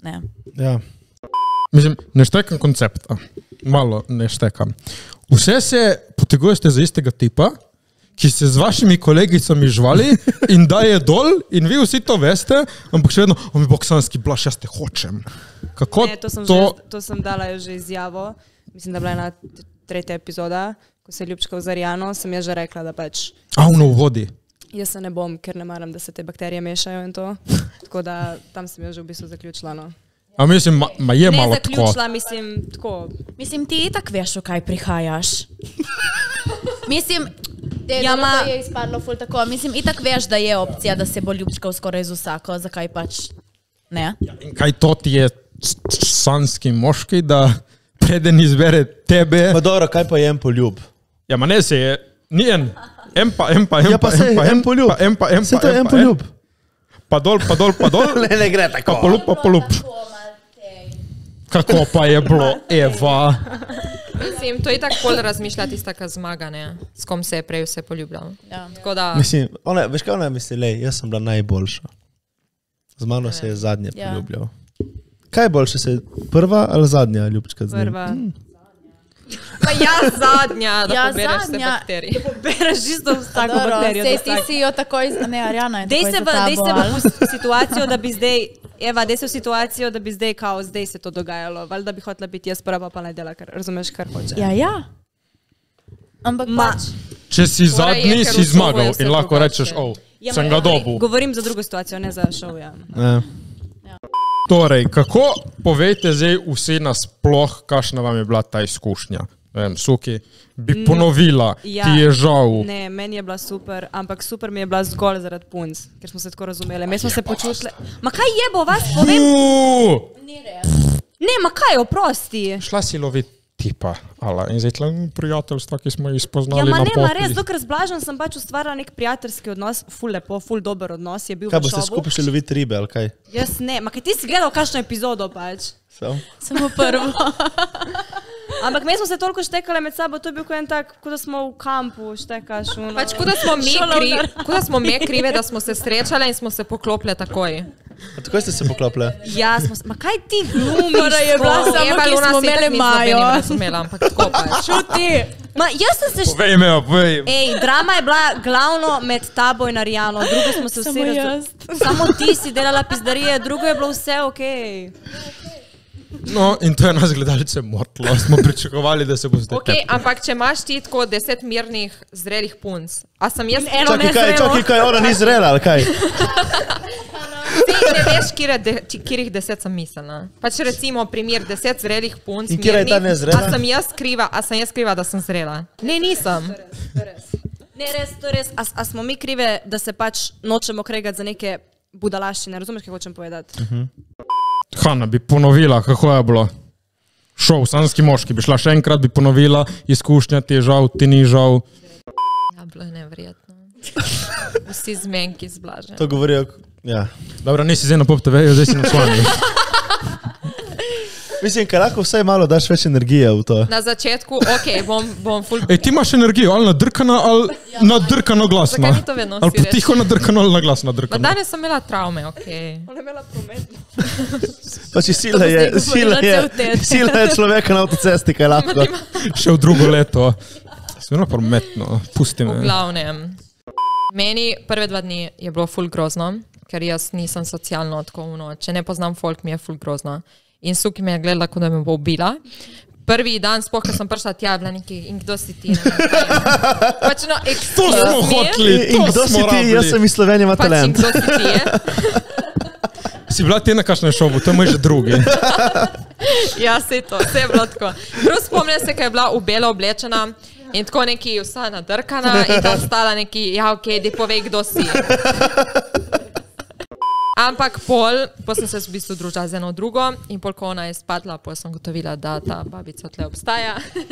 Ja. Mislim, ne štekam koncepta, malo ne štekam. Vse se potegujete za istega tipa, ki se z vašimi kolegicami žvali in daje dol in vi vsi to veste, ampak še vedno, mi boksanski Blaž, jaz te hočem. Kako ne, to sem dala že izjavo, mislim, da bila ena 3. epizoda, ko se je ljubčkal z Arjano, sem jaz že rekla, da pač... v vodi. Jaz se ne bom, ker ne maram, da se te bakterije mešajo in to, tako da tam sem jaz že v bistvu zaključila, no. A mislim, je malo tako. Ne zaključila, mislim, tako. Mislim, ti itak veš, v kaj prihajaš. Mislim... to je izpadlo ful tako. Mislim, itak veš, da je opcija, da se bo ljubčkal skoraj z vsako, zakaj pač ne? In kaj to ti je sanski moški, da preden izbere tebe... Pa dobro, kaj pa je en poljub? Ja, ma ne se je, ni en. Ja, pa se je en poljub. Se to je en poljub. Pa dol. Ne gre tako. Pa polup. Kako pa je bilo, Eva? Mislim, to je tako bolj razmišljati taka zmaga, ne? S kom se je prej vse poljubljal. Ja. Tako da... Mislim, veš kaj ona misli, lej, jaz sem bila najboljša. Z mano se je zadnje poljubljal. Kaj je boljše, se je prva ali zadnja ljubčka z njim? Prva. Pa zadnja, da pobereš vse bakterije. Da pobereš čisto vsako bakterijo. Sej ti si jo takoj, ne, Arjana je takoj za tabo. Dej se v situacijo, da bi zdaj, Eva, dej se v situacijo, da bi zdaj kao, zdaj se to dogajalo. Valjda bi hotela biti jaz prva, pa ne dela, razumeš, kar hoče. Ja. Ampak pač. Če si zadnji, si zmagal in lahko rečeš, sem ga dobil. Govorim za drugo situacijo, ne za šov, ja. Torej, kako povejte zdaj vsi nasploh, kakšna vam je bila ta izkušnja? Suki, bi ponovila, ti je žal. Ne, meni je bila super, ampak super mi je bila zgolj zaradi punc, ker smo se tako razumeli. Mi smo se počutili... Ma kaj jebo vas, povem? Ni res. Ne, ma kaj, oprosti. Šla si loviti tipa, in zdaj tle prijateljstva, ki smo jih spoznali na poti. Ja, ma res, dokler z Blažem sem pač ustvarila nek prijateljski odnos, ful lepo, ful dober odnos je bil v šovu. Kaj boste skupaj šli loviti ribe, ali kaj? Jaz ne, ma kaj ti si gledal kakšno epizodo pač? Samo prvo. Ampak mi smo se toliko štekali med sabo, to je bil kot en tak, kot da smo v kampu štekaš. Pač kot da smo mi krive, da smo se srečali in smo se poklopile takoj. A tako ste se poklopile? Ja, ma kaj ti glumiš? Mora je bila samo, ki smo imeli Majo. Ampak tako pač. Čuti. Ma jaz sem se Povej me, povej. Ej, drama je bila glavno med tabo in Arjano, drugo smo se vsi jaz. Samo ti si delala pizdarije, drugo je bilo vse okej. No, in to je nas gledalce motilo. Smo pričakovali, da se bo zdaj. Okay, ampak če imaš ti tako 10 mirnih, zrelih punc, a sem jaz Čakaj, kaj, ona ni zrela, ali kaj? Ti ne veš, kjerih 10 sem mislila. Pač recimo primer 10 zrelih punc In kjera je ta nezrela? A sem jaz kriva, da sem zrela? Ne, nisem. Ne, res, to je res. A smo mi krive, da se pač nočemo kregati za neke budalaščine? Razumeš, kaj hočem povedati? Hanna bi ponovila, kako je bilo. Šov, sanski moški, bi šla še enkrat, bi ponovila, izkušnja ti je žal, ti ni žal. Ja, bilo je neverjetno. Vsi zmenki zblaženi. To govorijo, ja. Dobro, nisi zdaj na Pop TV, zdaj si na slani. Mislim, ker lahko vsaj malo daš več energije v to. Na začetku, okej, bom full... Ej, ti imaš energijo, ali nadrkana, ali nadrkano glasno. Zakaj mi to vedno Ali vsi reči? potiho nadrkano, ali na glas Pa nadrkano. danes sem imela travme, okej. Ona je imela prometno. Pač sila je človeka na avtocesti, kaj lahko. Še v drugo leto. Sveno prometno, pusti V me. glavnem. Meni prve 2 dni je bilo ful grozno, ker jaz nisem socialno tako uno. Če ne poznam folk, mi je ful grozno. In Suki me je gledala, kot da me bo ubila. Prvi dan, sploh, ko sem prišla tja, bila nekaj, in kdo si ti? Pač no, To smo hoteli, In to kdo si smo ti? Jaz sem rabili. iz Slovenije, ima Pač in talent. kdo si ti? Si bila ti na kakšnem šovu, to je moj že drugi. Ja, se je to, vse je bilo tako. Prav spomnim se, ko je bila v belo oblečena in tako neki vsa nadrkana in tam stala neki, ja, okej, dej povej, kdo si. Ampak pol sem se v bistvu družila z eno drugo in pol, ko ona je spadla, pol sem gotovila, da ta babica tle obstaja.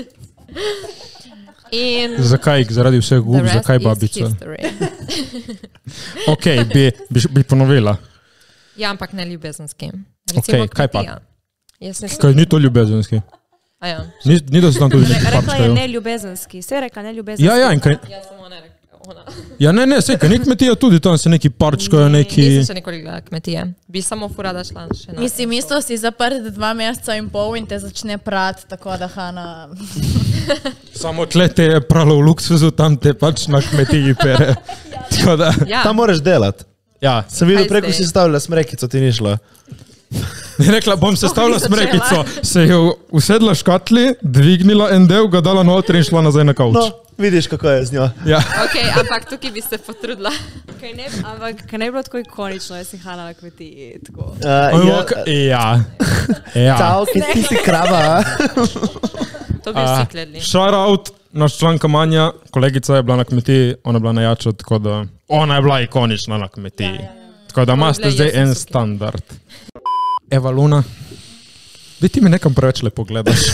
In Zakaj? Zaradi vseh the gub, rest zakaj is babica? history. Ok, bi ponovila. Ja, ampak ne ljubezenski. Okej, kaj pa? kmetija. Jaz nisem... Kaj ni to ljubezenski? A ja. Ni da se tam tudi neki Rekla je parčkajo. neljubezenski. Vse je rekla neljubezenski. Ja, in kaj... Ja, samo ona je rekla, ona. Ja, ne, sej, kaj ni kmetija tudi, tam se neki parčkajo, neki... Nisem še nikoli gledala kmetije. Bi samo furada šla še na... Mislim, isto si zaprt 2 meseca in pol in te začne prati, tako da Hana... Samo tle te je pralo v luksuzu, tam te pač na kmetiji pere. Tako da... Ja, Tam moraš delati. Ja, Sem videl Kaj preko zdaj? si stavila smrekico, ti ni šla. je rekla, bom sestavila Nisem smrekico, se je usedla škatli, dvignila en del, ga dala noter in šla nazaj na kavč. No, vidiš, kako je z njo. Ja. okay, ampak tukaj bi se potrudila. Ampak kaj ne bi bilo tako ikonično, jaz sem Hana na kmetiji. Tako. Ja. Čau, ki ti si krava. To bi vsi kledli. Shout out, naš članka Manja, kolegica je bila na kmetiji, ona je bila najjača, tako da ona je bila ikonična na kmetiji. Tako da imate Glej, zdaj jaz sem en Suki. standard. Eva Luna, da ti mi nekam preveč lepo gledaš.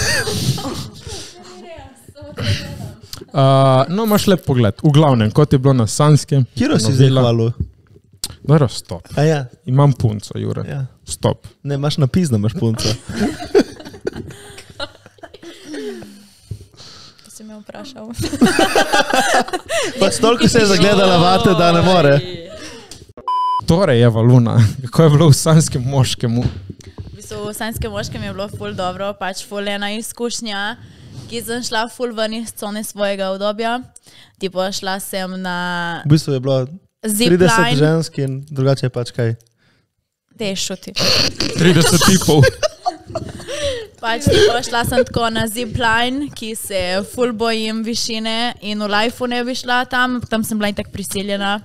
No, imaš lep pogled. V glavnem, kot je bilo na Sanskem. Kjero si zdaj hvalil? Dobro, stop. A ja, Imam punco, Jure. ja. Stop. Ne, imaš napis, da imaš punco. To si me vprašal. Pač toliko se je zagledala vate, da ne more. Torej, Eva Luna, kako je bilo v Sanskem moškemu? V bistvu v Sanskem moškem je bilo ful dobro, pač ful ena izkušnja, ki sem šla ful ven iz cone svojega obdobja. Tipo šla sem na V bistvu je bilo 30 zipline. žensk in drugače je pač kaj. Te šuti. 30 tipov. Pač tipo šla sem tako na zipline, ki se ful bojim višine in v lifeu ne bi šla tam, tam sem bila in tako prisiljena.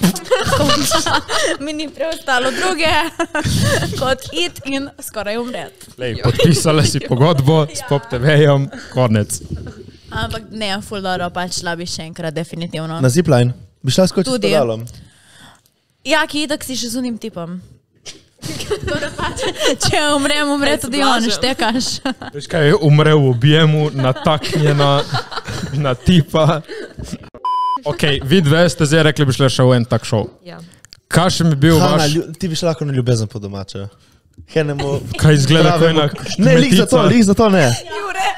Mi ni preostalo druge, kot it in skoraj umret. Lej, podpisala si pogodbo s Pop TV-jem, konec. Ampak ne, ful dobro, pač šla bi še enkrat definitivno. Na zipline. Bi šla skoči s Tudi. pedalom. Ja, ki itak si še z unim tipom. Če umrem, umre tudi on, štekaš. Veš kaj, umre v objemu, nataknjena na tipa. Ok, vi dve ste zdaj rekli, bi šli še v en tak šov. Ja. Kaj še mi bil Hana, vaš... ti bi šla lahko na ljubezen po domače. Henemu... Kaj izgleda, ko je na Ne, lih za to ne. Jure,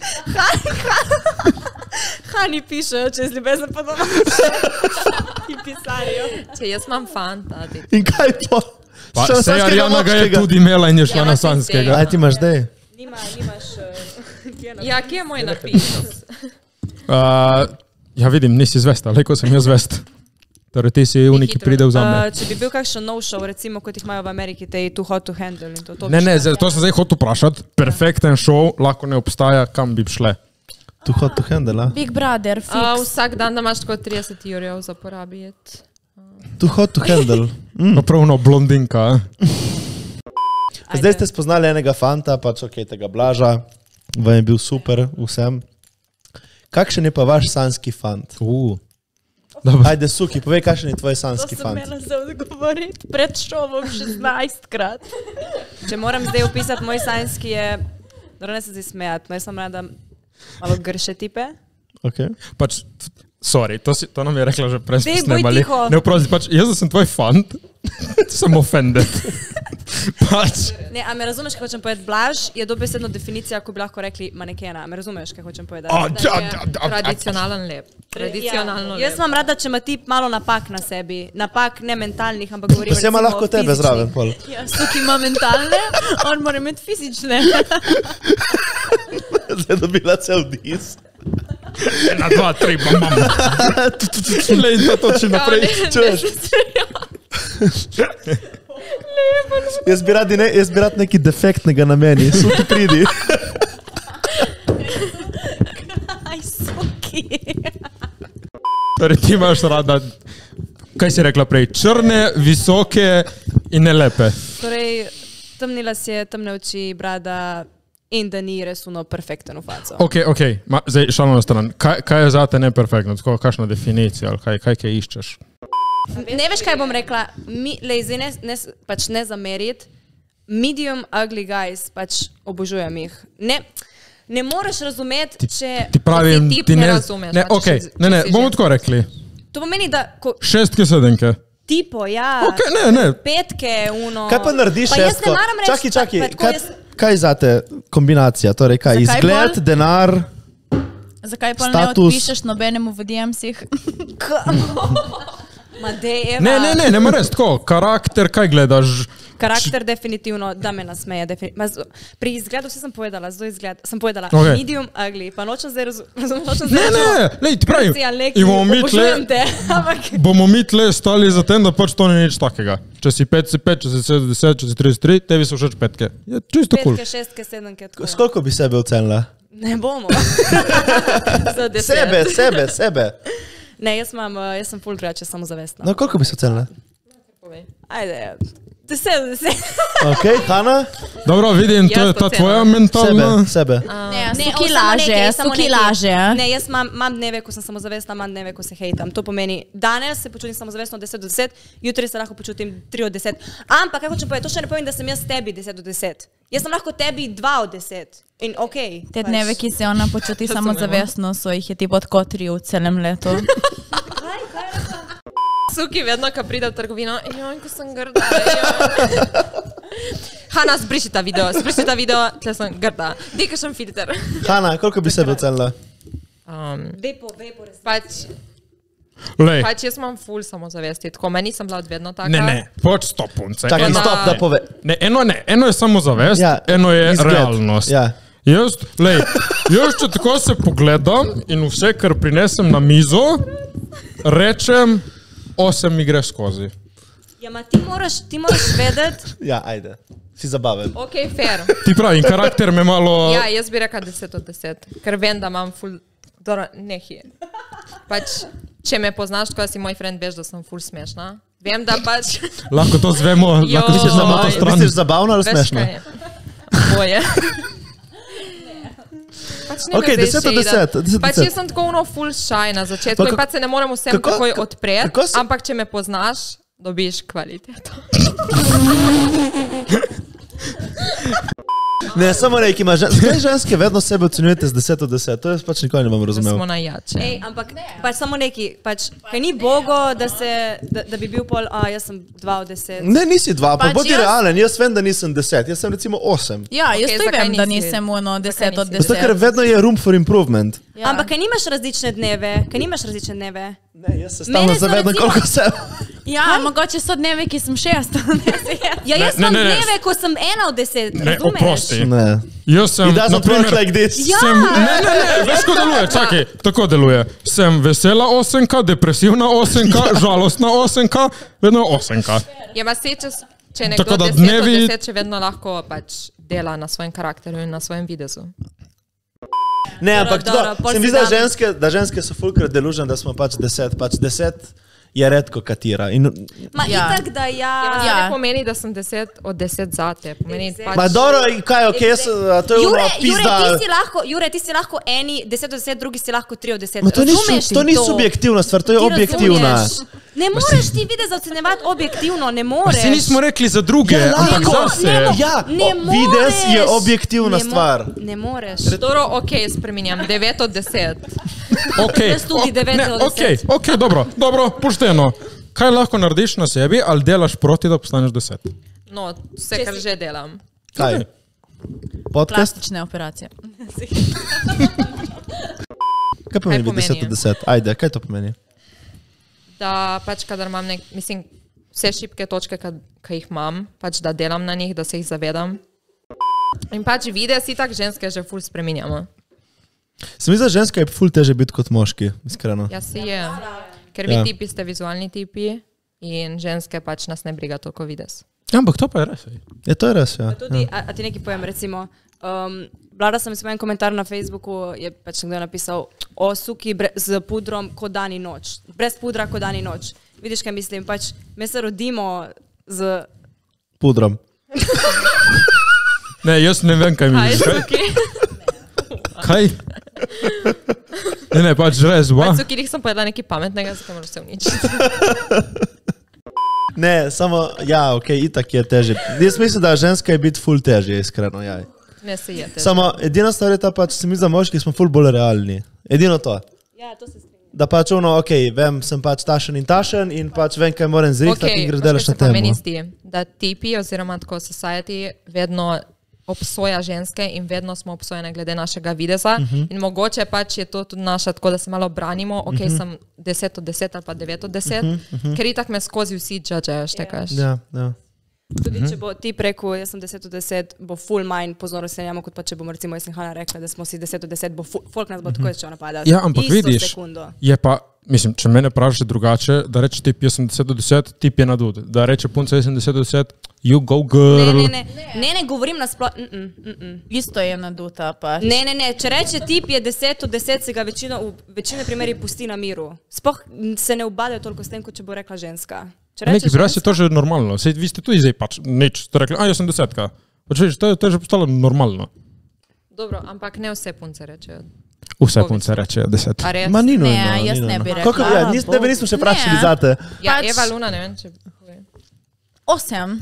Hani pišejo čez ljubezen pa doma. In pisarijo. Če jaz imam fanta, ti. In kaj to? Pa, Šla na sej Sanskega Arjana ga je moškega. tudi imela in je šla Ja, na ma, saj Sanskega. Aj, ti imaš zdaj? Nimaš... Ja, kje je moj napis? Ja, vidim, nisi zvesta, lejko sem jaz zvest. Torej ti si unik, ki pride vzame. Če bi bil kakšen nov show, recimo kot jih imajo v Ameriki, te Too Hot to Handle in to. Ne, to sem zdaj hotel vprašati. Perfekten show lahko ne obstaja, kam bi šle. Too Hot to Handle, a? Big Brother, fix. Vsak dan, da imaš tako 30 jurjev za porabiti. Too Hot to Handle. Pravno blondinka. Zdaj ste spoznali enega fanta, pač tega Blaža, vam je bil super vsem. Kakšen je pa vaš sanski fant? Ajde, Suki, povej, kakšen je tvoj sanski fant? To sem imela za odgovoriti pred šovom 16-krat. Če moram zdaj opisati, moj sanski je, ne se zdaj smejati, jaz sem rada malo grše tipe. Pač, sorry, to nam je rekla že prej, Dej, boj tiho. Ne, oprosti, pač, jaz sem tvoj fant, sem offended. Ne, a me razumeš, kaj hočem povedati? Blaž je dobesedno definicija, ko bi lahko rekli manekena. A me razumeš, kaj hočem povedati? Tradicionalen lep. Tradicionalno lep. Jaz imam rada, če ima tip malo napak na sebi. Napak ne mentalnih, ampak govorim recimo o lahko tebe zraven, pol. Ja, Suki ima mentalne, on mora imeti fizične. Zdaj dobila cel dis. 1, 2, 3, bam. Le in to toči naprej. Čuješ? Jaz bi rad nekaj defektnega na meni. Suki, pridi. Aj, Suki. Torej ti imaš rada, kaj si rekla prej, črne, visoke in nelepe. Torej, temni lasje, temne oči, brada in da ni res uno perfekten v faco. Ok, zdaj šalno na stran. Kaj je zate neperfektno? Tako, kakšna definicija ali kaj iščeš? Ne veš, kaj bom rekla? Pač ne zamerit. Medium ugly guys, pač obožujem jih. Ne moreš razumeti, če... Ti pravim, ti ne razumeš. Ne, bomo tako rekli. To pomeni, da... 6, 7. Tipo, ja. Ok, ne. 5, uno... Kaj pa narediš Pa jaz ne šestko? maram reči... Čakaj, kaj zate kombinacija? Torej, kaj? Zakaj Izgled, pol? denar, Zakaj pa ne status. odpišeš nobenemu v DM-sih? Ne res tako. Karakter, kaj gledaš? Karakter definitivno, da me nasmeje. Pri izgledu vse sem povedala, sem povedala medium ugly, pa nočem zdaj razumeti. Ne, ti pravim. Bomo mi tle stali za tem, da pač to ni nič takega. Če si 5, si 5, če si 70, če si 33, tebi so všeč 5. Je čisto cool. 5, 6, 7, tako. S koliko bi sebe ocenila? Ne bomo. Za 10. Sebe. Ne, jaz sem full drugače samozavestna. No, koliko bi se ocenila? Ajde, 10. Ok, Hana? Dobro, vidim, to je ta tvoja mentalna... Sebe. Ne, Suki laže. Ne, jaz imam dneve, ko sem samozavestna, imam dneve, ko se hejtam. To pomeni, danes se počutim samozavestno 10 od 10, jutri se lahko počutim 3 od 10. Ampak, kaj hočem povedati, to še ne pomeni, da sem jaz tebi 10 od 10. Jaz sem lahko tebi 2 od 10. In okej. Te dneve, ki se ona počuti samozavestno, so jih je tipo tako 3 v celem letu. Suki vedno, ko pride v trgovino, joj, ko sem grda. Hana, zbriši ta video, tle sem grda. Dej, ko sem filter. Hana, koliko bi sebe ocenila? Pač jaz imam ful samozavesti, tako meni nisem bila odvedno taka. Ne, poč stop, punce. Čakaj, stop, da pove. Ne, eno je samozavest, eno je realnost. Ja. Jaz, če tako se pogledam in vse, kar prinesem na mizo, rečem, 8 mi gre skozi. Ja, ma ti moraš vedeti... Ja, ajde. Si zabaven. Ok, fair. Ti pravi, karakter me malo... Ja, jaz bi rekla 10 od 10, ker vem, da imam ful... Dobro, nehi. Pač, če me poznaš, ko si moj friend, veš, da sem ful smešna. Vem, da pač... Lahko to zvemo, lahko si samo to stran. Misliš zabavno ali smešno? Moje. Pač Ok, 10 od 10. Pač jaz sem tako full shy na začetku in pač se ne morem vsem takoj odpreti, ampak če me poznaš, dobiš kvaliteto. Ne, samo nekaj ima zakaj ženske vedno sebe ocenjujete z 10 od 10? To jaz pač nikoli ne bom razumel. Smo najjače. Ej, ampak pač samo nekaj, pač, kaj ni bogo, da bi bil pol, jaz sem 2 od 10. Ne, nisi 2, pa Pač bodi jaz- realen, jaz vem, da nisem 10, jaz sem recimo 8. Ja, jaz Ok, tudi zakaj vem, da nisi? nisem ono 10 od Zato, ker 10. vedno je room for improvement. Ja. Ampak kaj nimaš različne dneve? Ne, jaz se Mene stalno so zavedam, recimo- koliko sem. Ja, mogoče so dnevi, ki sem 6. Ja, jaz Ne, imam ne, ne. dneve, ko sem 1 od 10, Ne, razumeš? oprosti. Ne. Jaz sem, It doesn't work like this. Ja. ne, veš, kako deluje, čakaj, tako deluje. Sem vesela 8-ka, depresivna 8-ka, žalostna 8-ka, vedno 8-ka. Je pa se, če nekdo Tako da 10 dnevi- od 10 še vedno lahko pač dela na svojem karakterju in na svojem videzu. Ne, ampak dobro, to, pol se si mi zdi, dam. da ženske so fulkrat delužene, da smo pač 10. Pač 10 je redko katira. In, Ma Ja. itak, da ja. Ja. Ne pomeni, da sem 10 od 10 zate. Pomeni pač... ma dobro, in kaj, ok, to je ono pizda. Jure, ti si lahko eni 10 od 10, drugi si lahko 3 od 10. Ma to Razumeš to ti ni subjektivna stvar, to je Ti objektivna. razumeš? Ne moreš ti videti ocenjevati objektivno, ne moreš. Si nismo rekli za druge, ampak zase. Ja, Ne moreš. vides je objektivna Ne mo- stvar. Ne moreš. Dobro, ok, spreminjam. 9 od 10. Okay. Jaz tudi 9 od 10. Ok, dobro, pošteno. Kaj lahko narediš na sebi ali delaš proti, da postaneš 10? No, vse, kar že delam. Kaj? Podcast? Plastične operacije. Kaj pomeni Kaj biti 10 pomeni? od 10? Ajde, kaj to pomeni? Da pač, kadar imam mislim, vse šibke točke, ki jih imam, pač da delam na njih, da se jih zavedam. In pač vide si tak ženske že ful spreminjamo. Se mi zdi, da ženska je ful teže biti kot moški, iskreno. Ja, si je. Ker vi Ja. tipi ste vizualni tipi in ženske pač nas ne briga toliko vides. Ja, ampak to pa je res. Je to res, ja. Tudi, a ti nekaj povem, recimo, Blara sem si en komentar na Facebooku, je pač nekdo napisal o suki z pudrom kot dan in noč. Brez pudra kot dan in noč. Vidiš, kaj mislim, pač mi se rodimo z... Pudrom. Ne, jaz ne vem, kaj Kaj misliš. so ki? Kaj? Ne, pač res, Pač so ki jih sem povedala nekaj pametnega, zakaj moraš se uničiti. Ne, samo, ja, ok, itak je teže. Jaz mislim, da ženska je biti ful teže, iskreno, ja. Ne se je. Samo, edina stvar je ta pač, se mi za moški smo ful bolj realni. Edino to. Ja, to se strinjam. Da pač ono, ok, vem, sem pač tašen in pač vem, kaj moram zrihtati in greš delaš na temo. Meni zdi, da tipi oziroma tako society vedno obsoja ženske in vedno smo obsojene glede našega videza in mogoče pač je to tudi naša tako, da se malo branimo, ok, sem 10 od 10 ali pa 9 od 10, ker itak me skozi vsi judgejo, štekaš. Ja, ja. Tudi če bo ti rekel, jaz sem 10 od 10, bo full manj pozornosti na njemu, kot pa če bom recimo jaz in Hanna rekla, da smo si 10 od 10, bo folk nas bo tako začel napadati. Ja, ampak Isto vidiš, sekundo. je pa, mislim, če mene vprašaš drugače, da reče tip, jaz sem 10 od 10, tip je nadud. Da reče punca, jaz sem 10 od 10, you go girl. Ne, govorim nasploh. Isto je naduta pač. Ne, če reče tip je 10 od 10, se ga v večini primerih pusti na miru. Sploh se ne ubadajo toliko s tem, kot če bo rekla ženska. Če reče Nekaj, pri vas je ženska- to že normalno. Sej, vi ste tudi zdaj pač nič, ste rekli, a jaz sem 10. Pač veš, to je že postalo normalno. Dobro, ampak ne vse punce rečejo. Vse punce rečejo 10. A res? Ma ni nujno. Ne, jaz ni ne bi nujno. rekla. Koliko, ja, tebe nismo še vprašali Ne. zate. Ja, Pač- Eva Luna, ne vem, če... 8.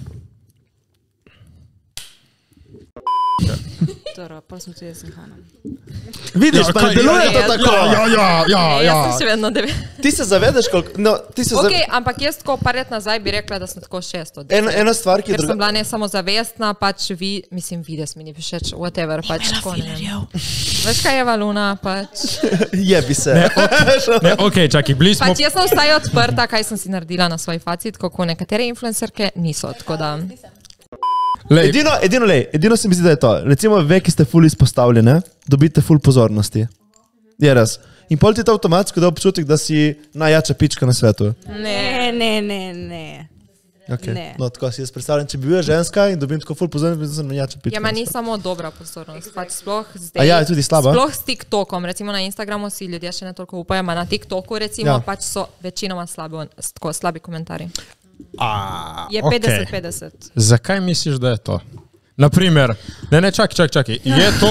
Dobro, pa smo tudi jaz in Hanna. Vidiš, pa ne deluje to tako. Jaz sem še vedno 9. Ti se zavedaš, koliko... No, ti se Ok, ampak jaz tako par let nazaj bi rekla, da sem tako 6 od 10. Ena stvar, ki je Ker sem druga... bila ne samo zavestna, pač mislim, vides mi ni všeč, whatever, pač tako ne vem. Veš kaj je Eva Luna, pač... Jebi se. Ne, ok, čakaj, bili smo... Pač jaz sem vstaj odprta, kaj sem si naredila na svoj facit, kako nekatere influencerke niso, tako da... Lej, Edino se mi zdi, da je to. Recimo, ve, ki ste ful izpostavljene, dobite ful pozornosti. Je res. In pol ti to avtomatsko da občutek, da si najjača pička na svetu. Ne. Okay. Ne. No, tako si jaz predstavljam, če bi bil ženska in dobim tako ful pozornosti, da sem najjača pička. Ja, ma na ni svetu. samo dobra pozornost, pač sploh zdaj... A ja, je tudi slaba? Sploh s TikTokom, recimo na Instagramu si ljudje še ne toliko upajo, ma na TikToku recimo Ja. pač so večinoma slabi komentarji. Je okej. 50-50. Zakaj misliš, da je to? Naprimer, ne, čakaj, je to...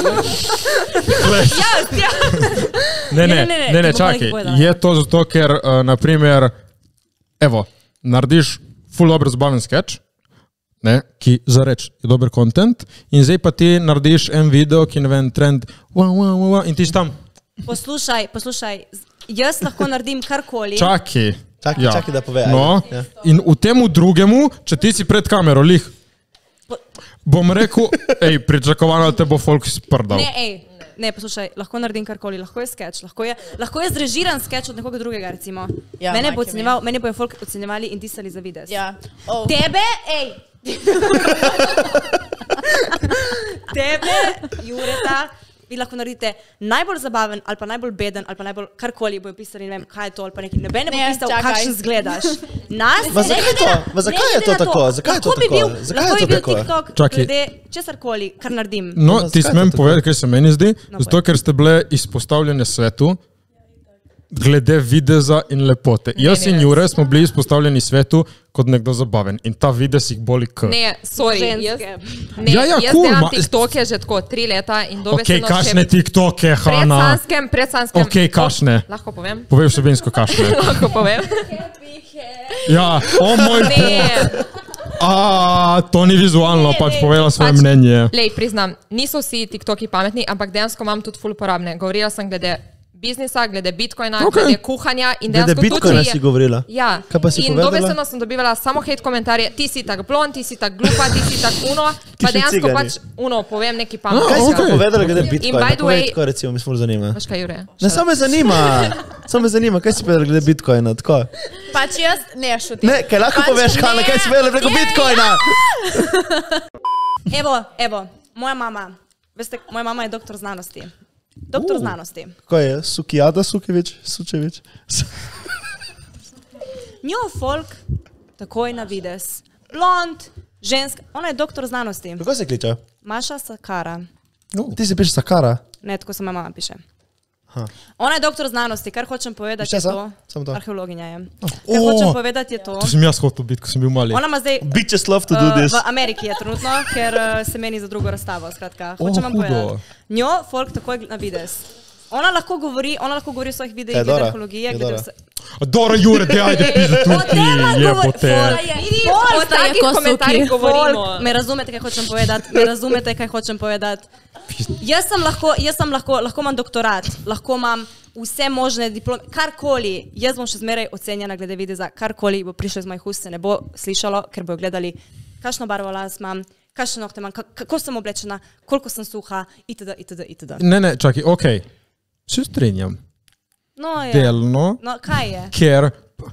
Ne, ti bom čakaj, nekaj povedala. je to zato, ker, naprimer, evo, narediš full dober zabaven sketch, ne, ki zareč je dober content in zdaj pa ti narediš en video, ki ne vem, trend, in ti si tam, Poslušaj, jaz lahko naredim karkoli. čakaj. Čakaj, da pove. No, ajde. Ja. in v temu drugemu, če ti si pred kamero, lih, bom rekel, pričakovano te bo folk sprdal. Ne, ne, poslušaj, lahko naredim karkoli, lahko je sketch, lahko je zrežiran sketch od nekoga drugega, recimo. Ja, mene bojo folk ocenjevali in disali za vides. Ja. Tebe, Tebe, Jureta, vi lahko naredite najbolj zabaven ali pa najbolj beden ali pa najbolj karkoli bojo pisali, ne vem, kaj je to ali pa neki. Noben ne bo pisal, kakšen zgledaš. Nas, zakaj je to tako? Zakaj je to tako? Lahko je bil TikTok, glede česarkoli, kar naredim. No, ti smem povedati, kaj se meni zdi, zato ker ste bile izpostavljene svetu, glede videza in lepote. Jaz in Jure smo bili izpostavljeni svetu kot nekdo zabaven in ta videz jih boli k. Ne, sorry, jaz cool, delam TikToke že tako 3 leta in dobesedno kašne TikToke, Hana? Predsanskem. Kašne. Lahko povem? Povej vsebinsko kašne. Lahko povem? Ja, moj bog. To ni vizualno, pač povedala svoje mnenje. Lej, priznam, niso vsi TikToki pametni, ampak dejansko imam tudi ful uporabne. Govorila sem glede biznisa, glede bitcoina, glede kuhanja in dejansko glede bitcoina si govorila? Ja. Kaj pa si in povedala? dobesedno sem dobivala samo hate komentarje, ti si tak blond, ti si tak glupa, ti si tak uno, pa dejansko pač povem neki pametni. Kaj si pa povedala glede bitcoina? by the way, tako recimo, mi smo zanima. Veš kaj, Jure? Ne, samo me zanima, kaj si povedala glede bitcoina, tako? Pač jaz ne šutim. Ne, kaj lahko poveš, Hana, kaj si povedala preko bitcoina? Evo, moja mama, veste, moja mama je doktor znanosti. Doktor znanosti. Kaj je? Sukijada Sučevič? Njo folk takoj na vides. Blond, ženska, ona je doktor znanosti. Kako se kliče? Maša Sakara. Ti si pišeš Sakara? Ne, tako se moja mama piše. Ona je doktor znanosti, kar hočem povedati je to. Arheologinja je. Kar hočem povedati je to. To sem jaz hotel biti, ko sem bil mali. Ona ima zdaj... Bitches love to do this. V Ameriki je trenutno, ker se meni za drugo razstavo, skratka. Hočem vam povedati. Njo folk takoj na vides. Ona lahko govori o svojih videih glede arheologije. Dora, Jure, ajde pizda tu ti, jebote. O takih komentarjih govorimo. Me razumete, kaj hočem povedati? Jaz sem lahko imam doktorat, lahko imam vse možne diplome, karkoli. Jaz bom še zmeraj ocenjena glede videza, karkoli bo prišlo iz mojih ust, se ne bo slišalo, ker bojo gledali, kakšno barvo las imam, kakšne nohte imam, kako sem oblečena, koliko sem suha, itd. Ne, čakaj, okej. Se strinjam. No, je. Delno. No, kaj je? Ker...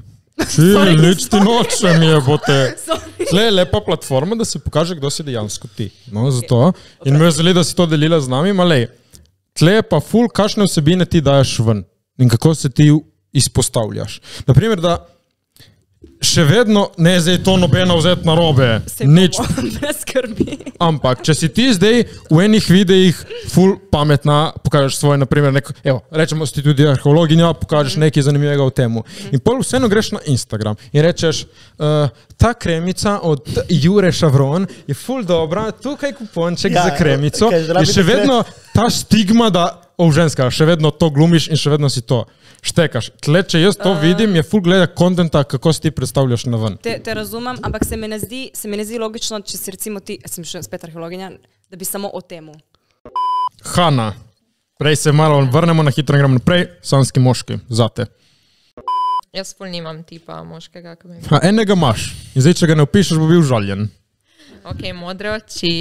Nič ti nočem, jebote. Tle je lepa platforma, da se pokaže, kdo si dejansko ti. No, zato. In me veseli, da si to delila z nami, malej. Tle je pa ful, kakšne vsebine ti daješ ven. In kako se ti izpostavljaš. Naprimer, da še vedno ne je zdaj to nobena vzeti na robe. Nič. Brez skrbi. Ampak, če si ti zdaj v enih videih ful pametna, pokažeš svoje, naprimer, neko, evo, rečemo, si tudi arheologinja, pokažeš nekaj zanimivega v temu. In pol vseeno greš na Instagram in rečeš, ta kremica od Jure Šavron je ful dobra, tukaj kuponček za kremico. Je še vedno ta stigma, da ženska, še vedno to glumiš in še vedno si to štekaš. Tle, če jaz to vidim, je ful gleda kontenta, kako si ti predstavljaš na ven. Te razumem, ampak se mi ne zdi logično, če si recimo ti, sem še spet arheologinja, da bi samo o temu. Hana, prej se malo vrnemo na hitro in gremo naprej, sanski moški, zate. Jaz ful nimam tipa moškega. Enega imaš in zdaj, če ga ne opišeš, bo bil žaljen. Ok, modre oči,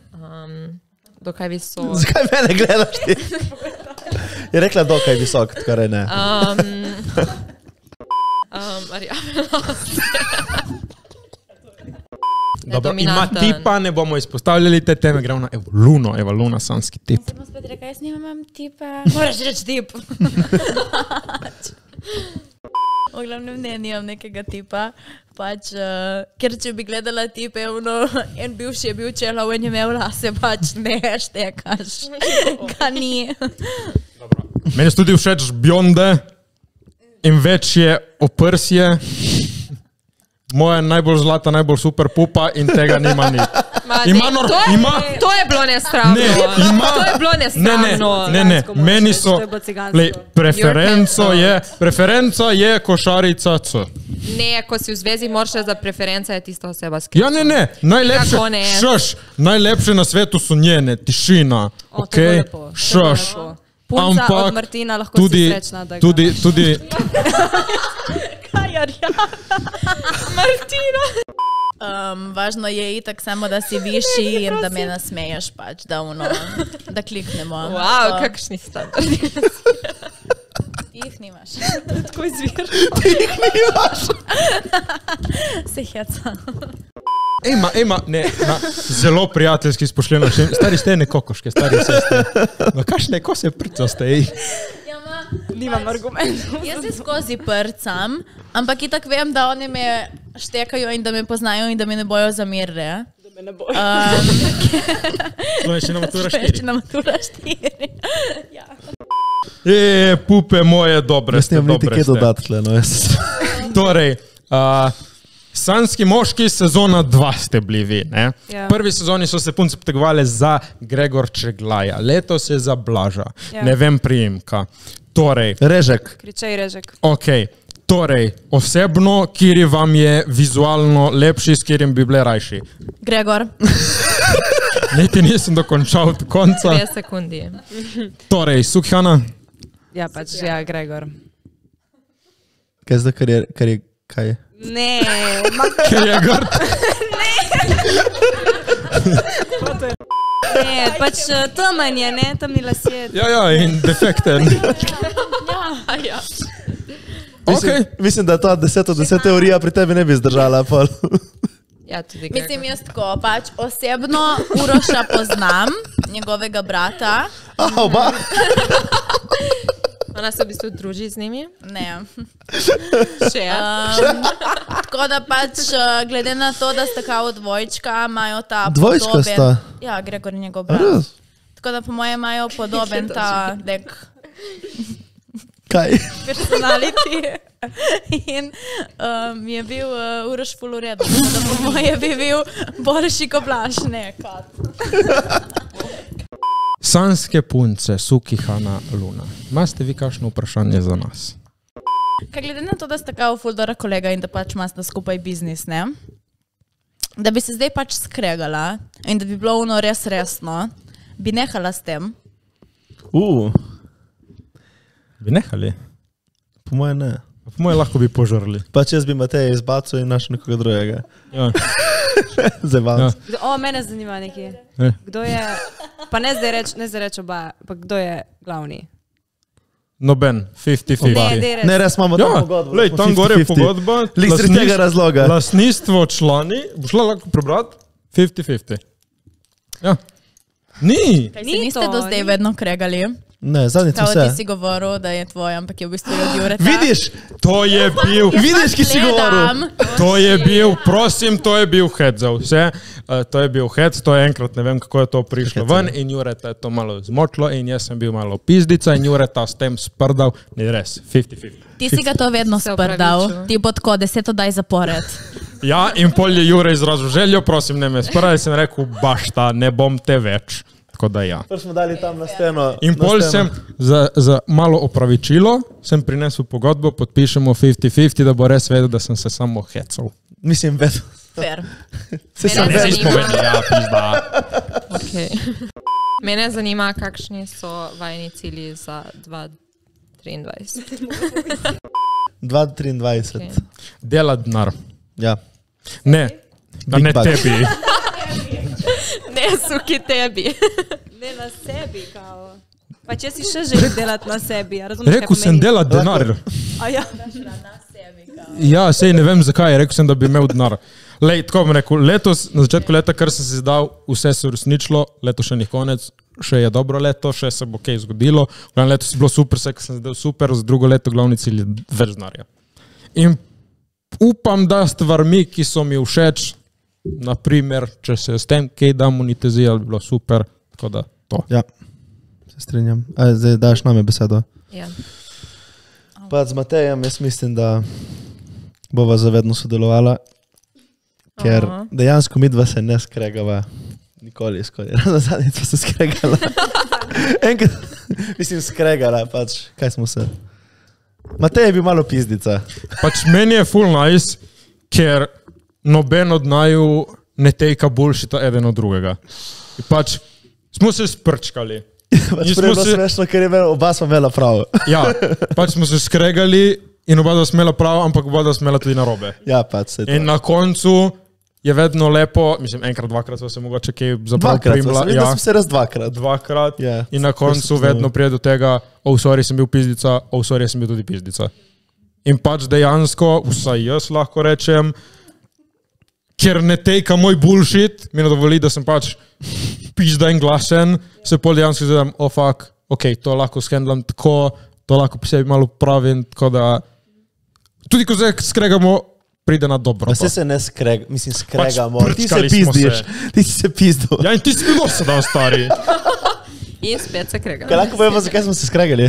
dokaj visok. Zakaj mene gledaš ti? Je rekla dokaj visok, skoraj ne. Rjave lase. Dobro, ima tipa, ne bomo izpostavljali te teme, gremo na Eva Luna, sanski tip. Sem spet rekla, jaz nimam tipa. Moraš reči tip. V glavnem ne, nimam nekega tipa. Pač, ker če bi gledala tipe, en bivši je bil čelo, en je imel lase, pač ne štekaš. Ga ni. Meni so tudi všeč blonde in večje oprsje. Moja najbolj zlata, najbolj super pupa in tega nima ni. To je bilo nesramno. To je bilo nesramno. Ne, meni so, preferenca je košarica C. Ne, ko si v zvezi, moraš za preferenca je tista oseba s kim. Ja, ne, najlepše na svetu so njene, tišina, okej, šš. Punca od Martina, lahko si srečna, da ga... Tudi... Kaj je rjava? Martina! Važno je itak samo, da si višji in da me nasmeješ pač, da kliknemo. Wow, kakšni standardi. Jih nimaš. Tako izvir. Se heca. Zelo prijateljski spošljeno. Stari ste ene kokoške, stari sestre. No, kakšne kose prco ste jih? Nimam argumentov. Jaz se skozi prcam, ampak itak vem, da oni me štekajo in da me poznajo in da me ne bojo zamerili. Da me ne bojo. To je še na matura 4. Še na matura 4. Ja. Pupe moje, dobre ste, Jaz dobre niti ste. kaj dodati tle, no jaz. Torej, Sanski moški sezona 2 ste bili vi, ne? Ja. Prvi sezoni so se punce potegovali za Gregor Čeglaja, letos je za Blaža, Ja. ne vem priimka. Torej, Režek. Kričej režek. okej, torej, osebno, kiri vam je vizualno lepši, s kirim bi bile rajši? Gregor. Niti nisem dokončal do konca. 2 sekundi. Torej, Sukhana, Ja, pač, ja, Gregor. Kaj zdaj, kaj je? Ne, ker je grd. ne, pač temen je, ne, temni lasje. Ja, in defekten. Mislim, da ta 10 teorija pri tebi ne bi zdržala. Pol. Ja, tudi Gregor. Mislim, jaz tako, pač osebno Uroša poznam, njegovega brata. Oba? Ona se v bistvu druži z njimi. Ne. Še. Tako da pač, glede na to, da sta kao dvojčka, imajo ta Dvojčka podoben... sta? Ja, Gregor in njegov brat. Res? Tako da po mojem imajo podoben ta nek Kaj? personality. In je bil Uroš ful v redu. Tako da po mojem bi bil boljši kot Blaž, ne kot. Sanske punce, Sukhana, Luna. Imate vi kakšno vprašanje za nas? Kaj glede na to, da sta kao ful dobra kolega in da pač imata skupaj biznis, ne? Da bi se zdaj pač skregala in da bi bilo ono res resno, bi nehala s tem. Bi nehali? Po moje ne. Po moje lahko bi požrli. Pač jaz bi Mateja izbacil in našel nekoga drugega. Ja. Zevanc. O, mene zanima nekaj. Kdo je, pa ne zdaj reč oba, pa kdo je glavni? Noben, 50-50. Ne, res imamo tam pogodbo. Lej, tam gore je pogodba. Lik z tega razloga. Lastništvo člani, bo šla lahko prebrati, 50-50. Ja. Ni. Kaj se Ni niste to, do zdaj vedno kregali? Ne, zadnjič Kao ti vse. si govoril, da je tvoj, ampak je v bistvu od Jureta. Vidiš? To je bil, Vidiš, ki si govoril? to je bil, prosim, to je bil head za vse. To je bil head, to je enkrat, ne vem, kako je to prišlo ven in Jureta je to malo zmotlo in jaz sem bil malo pizdica in Jureta s tem sprdal, ni res, 50-50. Ti si ga to vedno Se sprdal. opravičujem. Ti bo tako 10 daj zapored. Ja, in pol je Jure izrazil željo, prosim, ne me sprdaj, sem rekel, bašta, ne bom te več. Tako da ja. Prvo smo dali tam na steno. In pol sem za malo opravičilo, sem prinesel pogodbo, podpišemo 50-50, da bo res vedel, da sem se samo hecal. Mislim, vedno. Fair. Se sem Mene vedel. zanima- Ja, pizda. Okay. Mene zanima, kakšni so vajni cilji za 2023. 2023. Okay. Dela denar. Ja. Ne, da Big ne bucks. tebi. Ne, suki tebi. Ne na sebi, kao. Pa če si še želim delati na sebi, ja, razumeš, Rekel sem dela denar. A ja. Ja, sej ne vem zakaj, rekel sem, da bi imel denar. Lej, tako bom rekel, letos, na začetku leta, kar sem si zdal, vse se uresničilo, leto še ni konec, še je dobro leto, še se bo kaj zgodilo. Glavno leto si bilo super, vse, kar sem zdel super, za drugo leto glavni cilj je več denarja. In upam, da stvarmi, ki so mi všeč, naprimer, če se s tem kaj da monetizirati, bi bilo super, tako da to. Ja. Se strinjam. Zdaj daš name besedo. Ja. Pa z Matejem jaz mislim, da bova zavedno sodelovala, ker Aha. dejansko midva se ne skregava nikoli skoraj. Ravno zadnjič smo se skregala. Enkrat, mislim, skregala, pač, kaj smo se. Matej je bil malo pizdica. Pač meni je full nice, ker noben od naju ne tejka bullshita eden od drugega. In pač smo se sprčkali. Pač In prej je smo bilo se- smešno, ker je oba smo imela prav. Ja, pač smo se skregali in oba dva smela prav, ampak oba dva smela tudi narobe. Ja, pač se je to. In na koncu je vedno lepo, mislim, enkrat, dvakrat so se mogoče kaj zapravo primla. Ja, sem se raz dvakrat. Dvakrat Ja, in na koncu vedno prije do tega, sorry, sem bil pizdica, sorry, sem bil tudi pizdica. In pač dejansko, vsaj jaz lahko rečem, ker ne tejka moj bullshit, mi ne dovoli, da sem pač pizda in glasen, se pol dejansko zadam, fuck, ok, to lahko shendlam tako, to lahko po sebi malo pravim, tako da tudi ko zdaj skregamo, pride na dobro. Vse se ne skregamo. Pač Ti se prčkali smo pizdiš. se. Ti si se pizdil. Ja, in ti si bilo sedaj stari. In spet se krega. Kaj lahko povemo, zakaj smo se skregali?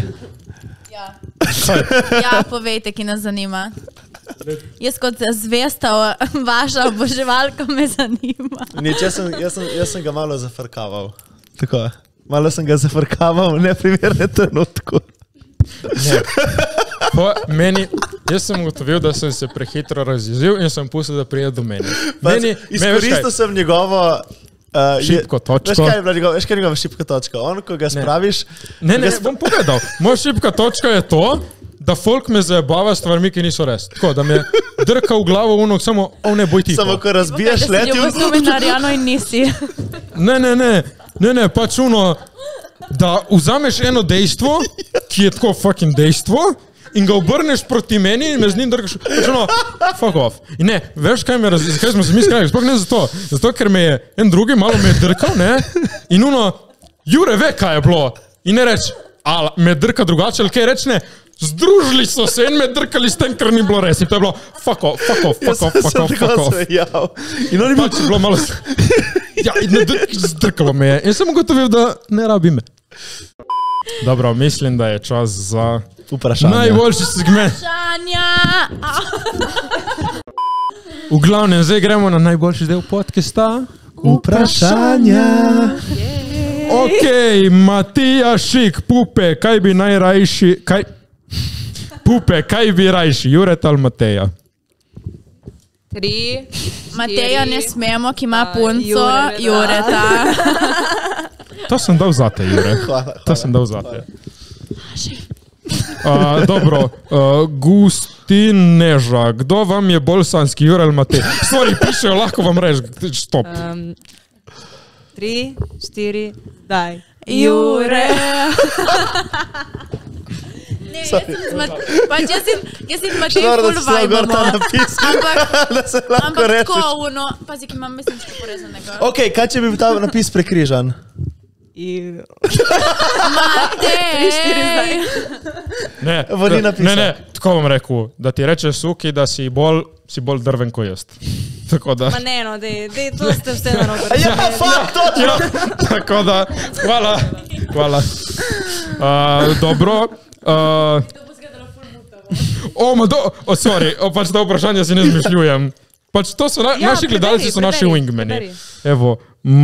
Ja, povejte, ki nas zanima. Jaz kot zvesta vaša oboževalka me zanima. Nič, jaz sem ga malo zafrkaval. Tako, malo sem ga zafrkaval v neprimernem trenutku. Jaz sem ugotovil, da sem se prehitro razjezil in sem pustil, da prije do meni. Izkoristil sem njegovo šibko točko. Veš, kaj je njegova šibka točka? On, ko ga spraviš... Ne, bom povedal. Moja šibka točka je to, da folk me zajebava stvarmi, ki niso res. Tako, da me drka v glavo uno, samo, ne, boj ti. Samo, ko razbijaš leti... Da si ljubil na Arjano in nisi. Ne, pač uno, da vzameš eno dejstvo, ki je tako fucking dejstvo, in ga obrneš proti meni in me z njim drgaš, pač ono, fuck off. In ne, veš, kaj smo se mi skajali, sploh ne zato, ker me je en drugi malo me je drkal, ne, in uno, Jure ve, kaj je bilo, in ne reč, me drka drugače, ali kaj reč, ne, združili so se in me drkali s tem, ker ni bilo res, in to je bilo, fuck off. Jaz sem tako smejal. In on je bil... Pač je bilo malo... Ja, in zdrkalo me je, in sem ugotovil, da ne rabi me. Dobro, mislim, da je čas za... Vprašanje. Najboljši segment. Vprašanja! V glavnem, zdaj gremo na najboljši del podcasta. Vprašanja. Ok, Matija Šik, Pupe, kaj bi najrajši... Pupe, kaj bi rajši, Juret ali Mateja? 3, Mateja ne smemo, ki ima punco, Jureta. To sem dal zate, Jure. To sem dal zate. Dobro, Gustin Neža, kdo vam je bolj sanski, Jure ali Matej? Sorry, pišejo, lahko vam reč, stop. 3, 4, daj. Jure. Ne, jaz sem Matej ful vajbamo. Da se lahko Ampak rečeš. tako uno, pazi, ki imam mesinčko porezanega. Ok, kaj če bi bil ta napis prekrižan? Matej! Ne, tako bom rekel, da ti reče Suki, da si bolj drven kot jaz. Tako da... Ma ne, no, dej, to ste vse narobe. Ja, fuck, točno! Tako da, hvala. Dobro. Sorry, pač to vprašanje si ne zmišljujem. Pač to so naši gledalci, so naši wingmeni. Evo,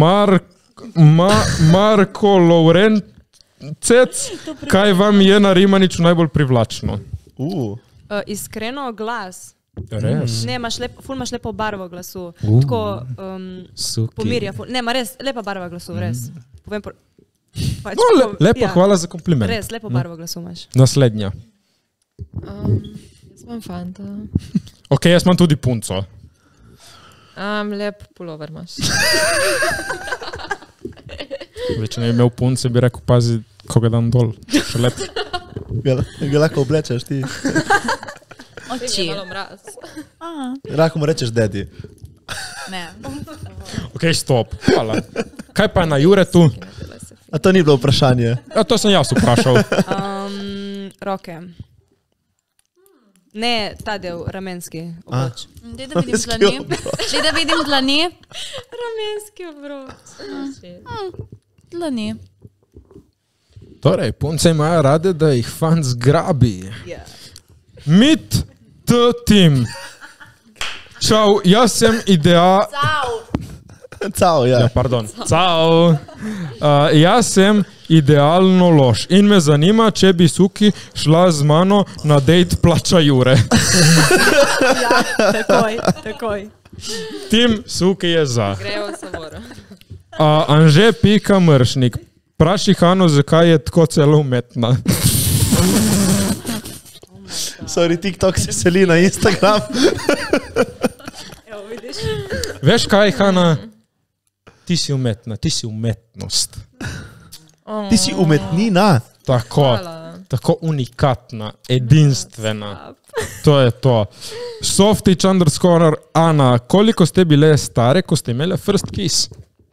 Marko Lovrencec, kaj vam je na Rimaniču najbolj privlačno? Iskreno glas. Res? Ne, ful imaš lepo barvo glasu. Tako pomirja. Ne, ma res, lepa barva glasu, res. Povem Lepo, hvala za kompliment. Res, lepo barvo glasu imaš. Naslednja. Jaz imam fanta. Ok, jaz imam tudi punco. Lep pulover imaš. Če ne bi imel punce, bi rekel, pazi, ko ga dam dol. Še lep. Ga lahko oblečeš ti. Oči. Malo mraz. Lahko mu rečeš dedi. Ne. Ok, stop. Hvala. Kaj pa je na Juretu? A to ni bilo vprašanje. To sem jaz vprašal. Roke. Ne, ta del, ramenski obroč. Dej da vidim dlani. Ramenski obroč. Dlani. Torej, punce imajo rade, da jih fant zgrabi. Meet the team. Čau, jaz sem Cao, ja. Pardon. Cao. Jaz sem idealno lož in me zanima, če bi Suki šla z mano na dejt plača Jure. Takoj. Tim Suki je za. Grejo v sabor. Anže Pika Mršnik. Praši Hano, zakaj je tako celo umetna. Sorry, TikTok se seli na Instagram. Evo, vidiš. Veš kaj, Hana? Ti si umetna, ti si umetnost. Ti si umetnina. Tako unikatna, edinstvena. To je to. Softič_ Ana, koliko ste bile stare, ko ste imele first kiss?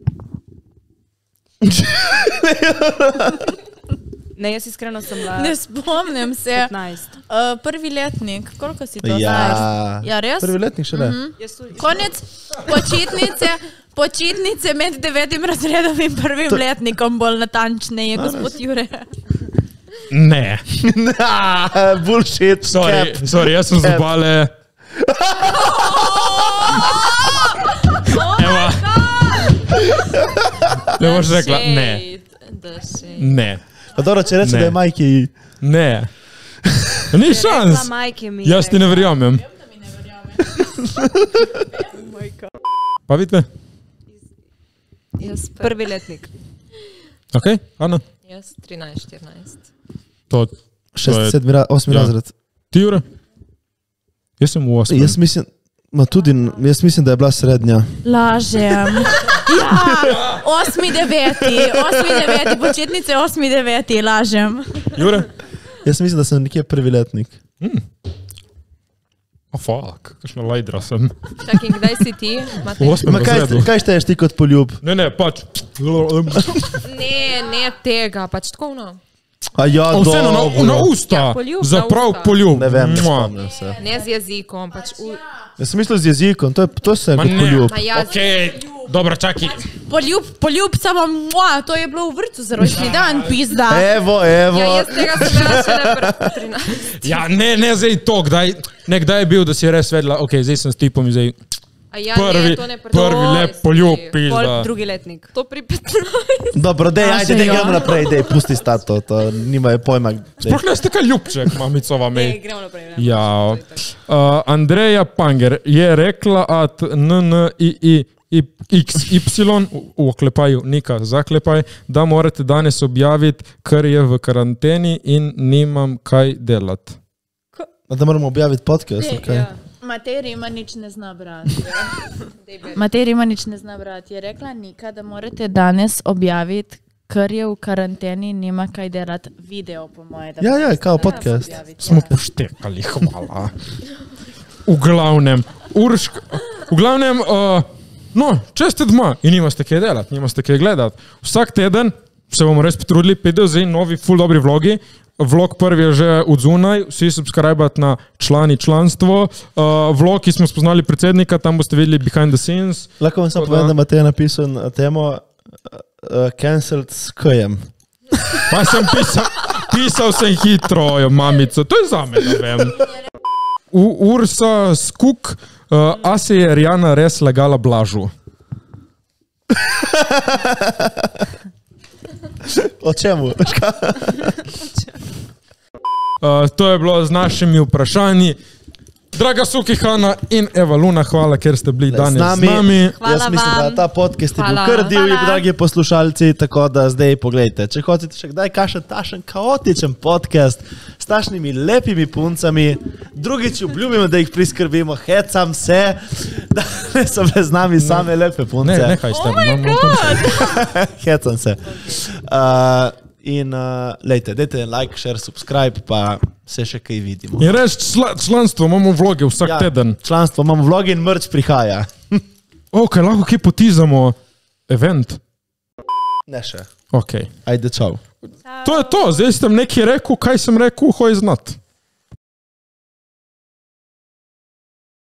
Ne, jaz iskreno sem bila Ne spomnim se. 15. Prvi letnik, koliko si to Ja, Ja, res? prvi letnik še ne. Konec počitnice med 9. razredom in prvim letnikom, bolj natančneje, gospod Jure. Ne. Bullshit. Sorry, jaz sem zobale. Evo. Ne boš rekla, ne. Ne. Pa dobro, če reče, Ne. da je majki... Ne. Ni šans. Jaz ti ne verjamem. Pa vidite? Jaz Prvi letnik. Ok, Ana? Jaz 13-14. To 6, 7, 8 Ja. razred. Ti, Jure? Jaz sem v 8. Jaz mislim, da je bila srednja. Lažem. Ja, 8.9. Početnice 8.9. Lažem. Jure? Jaz mislim, da sem nekje prvi letnik. Oh, fuck, kakšna lajdra sem. Čakaj, kdaj si ti? Matej? V 8. razredu. Kaj šteješ ti kot poljub? Ne, pač. Ne tega, pač tako no. A ja, Vseeno na dobro. usta. Ja, poljub Za na prav usta. poljub. Ne vem, ne Mua. spomnim se. Ne z jezikom, pač Jaz sem mislil z jezikom, to je vse Ma kot ne. poljub. na jaz. Ok, dobro, čakaj. Poljub samo, to je bilo v vrtu za rojstni dan, pizda. Evo. Ja, jaz tega sem bila še ne 13. Ja, ne, zdaj to, kdaj je bil, da si res vedela, ok, zdaj sem s tipom, zdaj A ja, prvi ne, to ne lep poljub, pizda. Drugi letnik. To pri 15. Dobro, ajde, gremo naprej, pusti stato, to nimajo pojma. Sploh ne ste kaj ljubček, mamicova Ne, me. gremo naprej. Ja. Andreja Panger je rekla at XY, v oklepaju, Nika, zaklepaj, da morate danes objaviti, ker je v karanteni in nimam kaj delati. Da moramo objaviti podcast, ok. Ja. Matej Rimanič ne zna brati. Matej Rimanič ne zna brati. Je rekla Nika, da morate danes objaviti, ker je v karanteni, nima kaj delati video, po moje. Ja, kao podcast. Smo poštekali, hvala. V glavnem, no, če ste doma in nimate kaj delati, nimate kaj gledati, vsak teden se bomo res potrudili, pridejo zdaj novi, ful dobri vlogi. Vlog prvi je že odzunaj, vsi subscribe-at na članstvo. Vlog, ki smo spoznali predsednika, tam boste videli behind the scenes. Lahko vam samo povem, da Matej je napisal na temo cancelled s K-jem. Pa sem pisal sem hitro, jo, mamico, to je zame, da vem. Ursa Skuk, a se je Rijana res lagala Blažu? O čemu? To je bilo z našimi vprašanji. Draga Suki, Hana in Eva Luna, hvala, ker ste bili danes z nami. Jaz mislim, da ta podcast je bil Hvala. kar divji, dragi poslušalci, tako da zdaj pogledajte. Če hočete še kdaj kakšen tašen kaotičen podcast s tašnimi lepimi puncami, drugič obljubimo, da jih priskrbimo, hecam se, da ne so bile z nami same lepe punce. Ne, nehaj ste. Hecam se. In lejte, dajte like, share, subscribe, pa se še kaj vidimo. In res članstvo, imamo vloge vsak teden. Članstvo, imamo vloge in merch prihaja. Ok, lahko kaj potizamo event? Ne še. Ok. Ajde, čau. To je to, zdaj sem nekaj rekel, kaj sem rekel, hoj znat.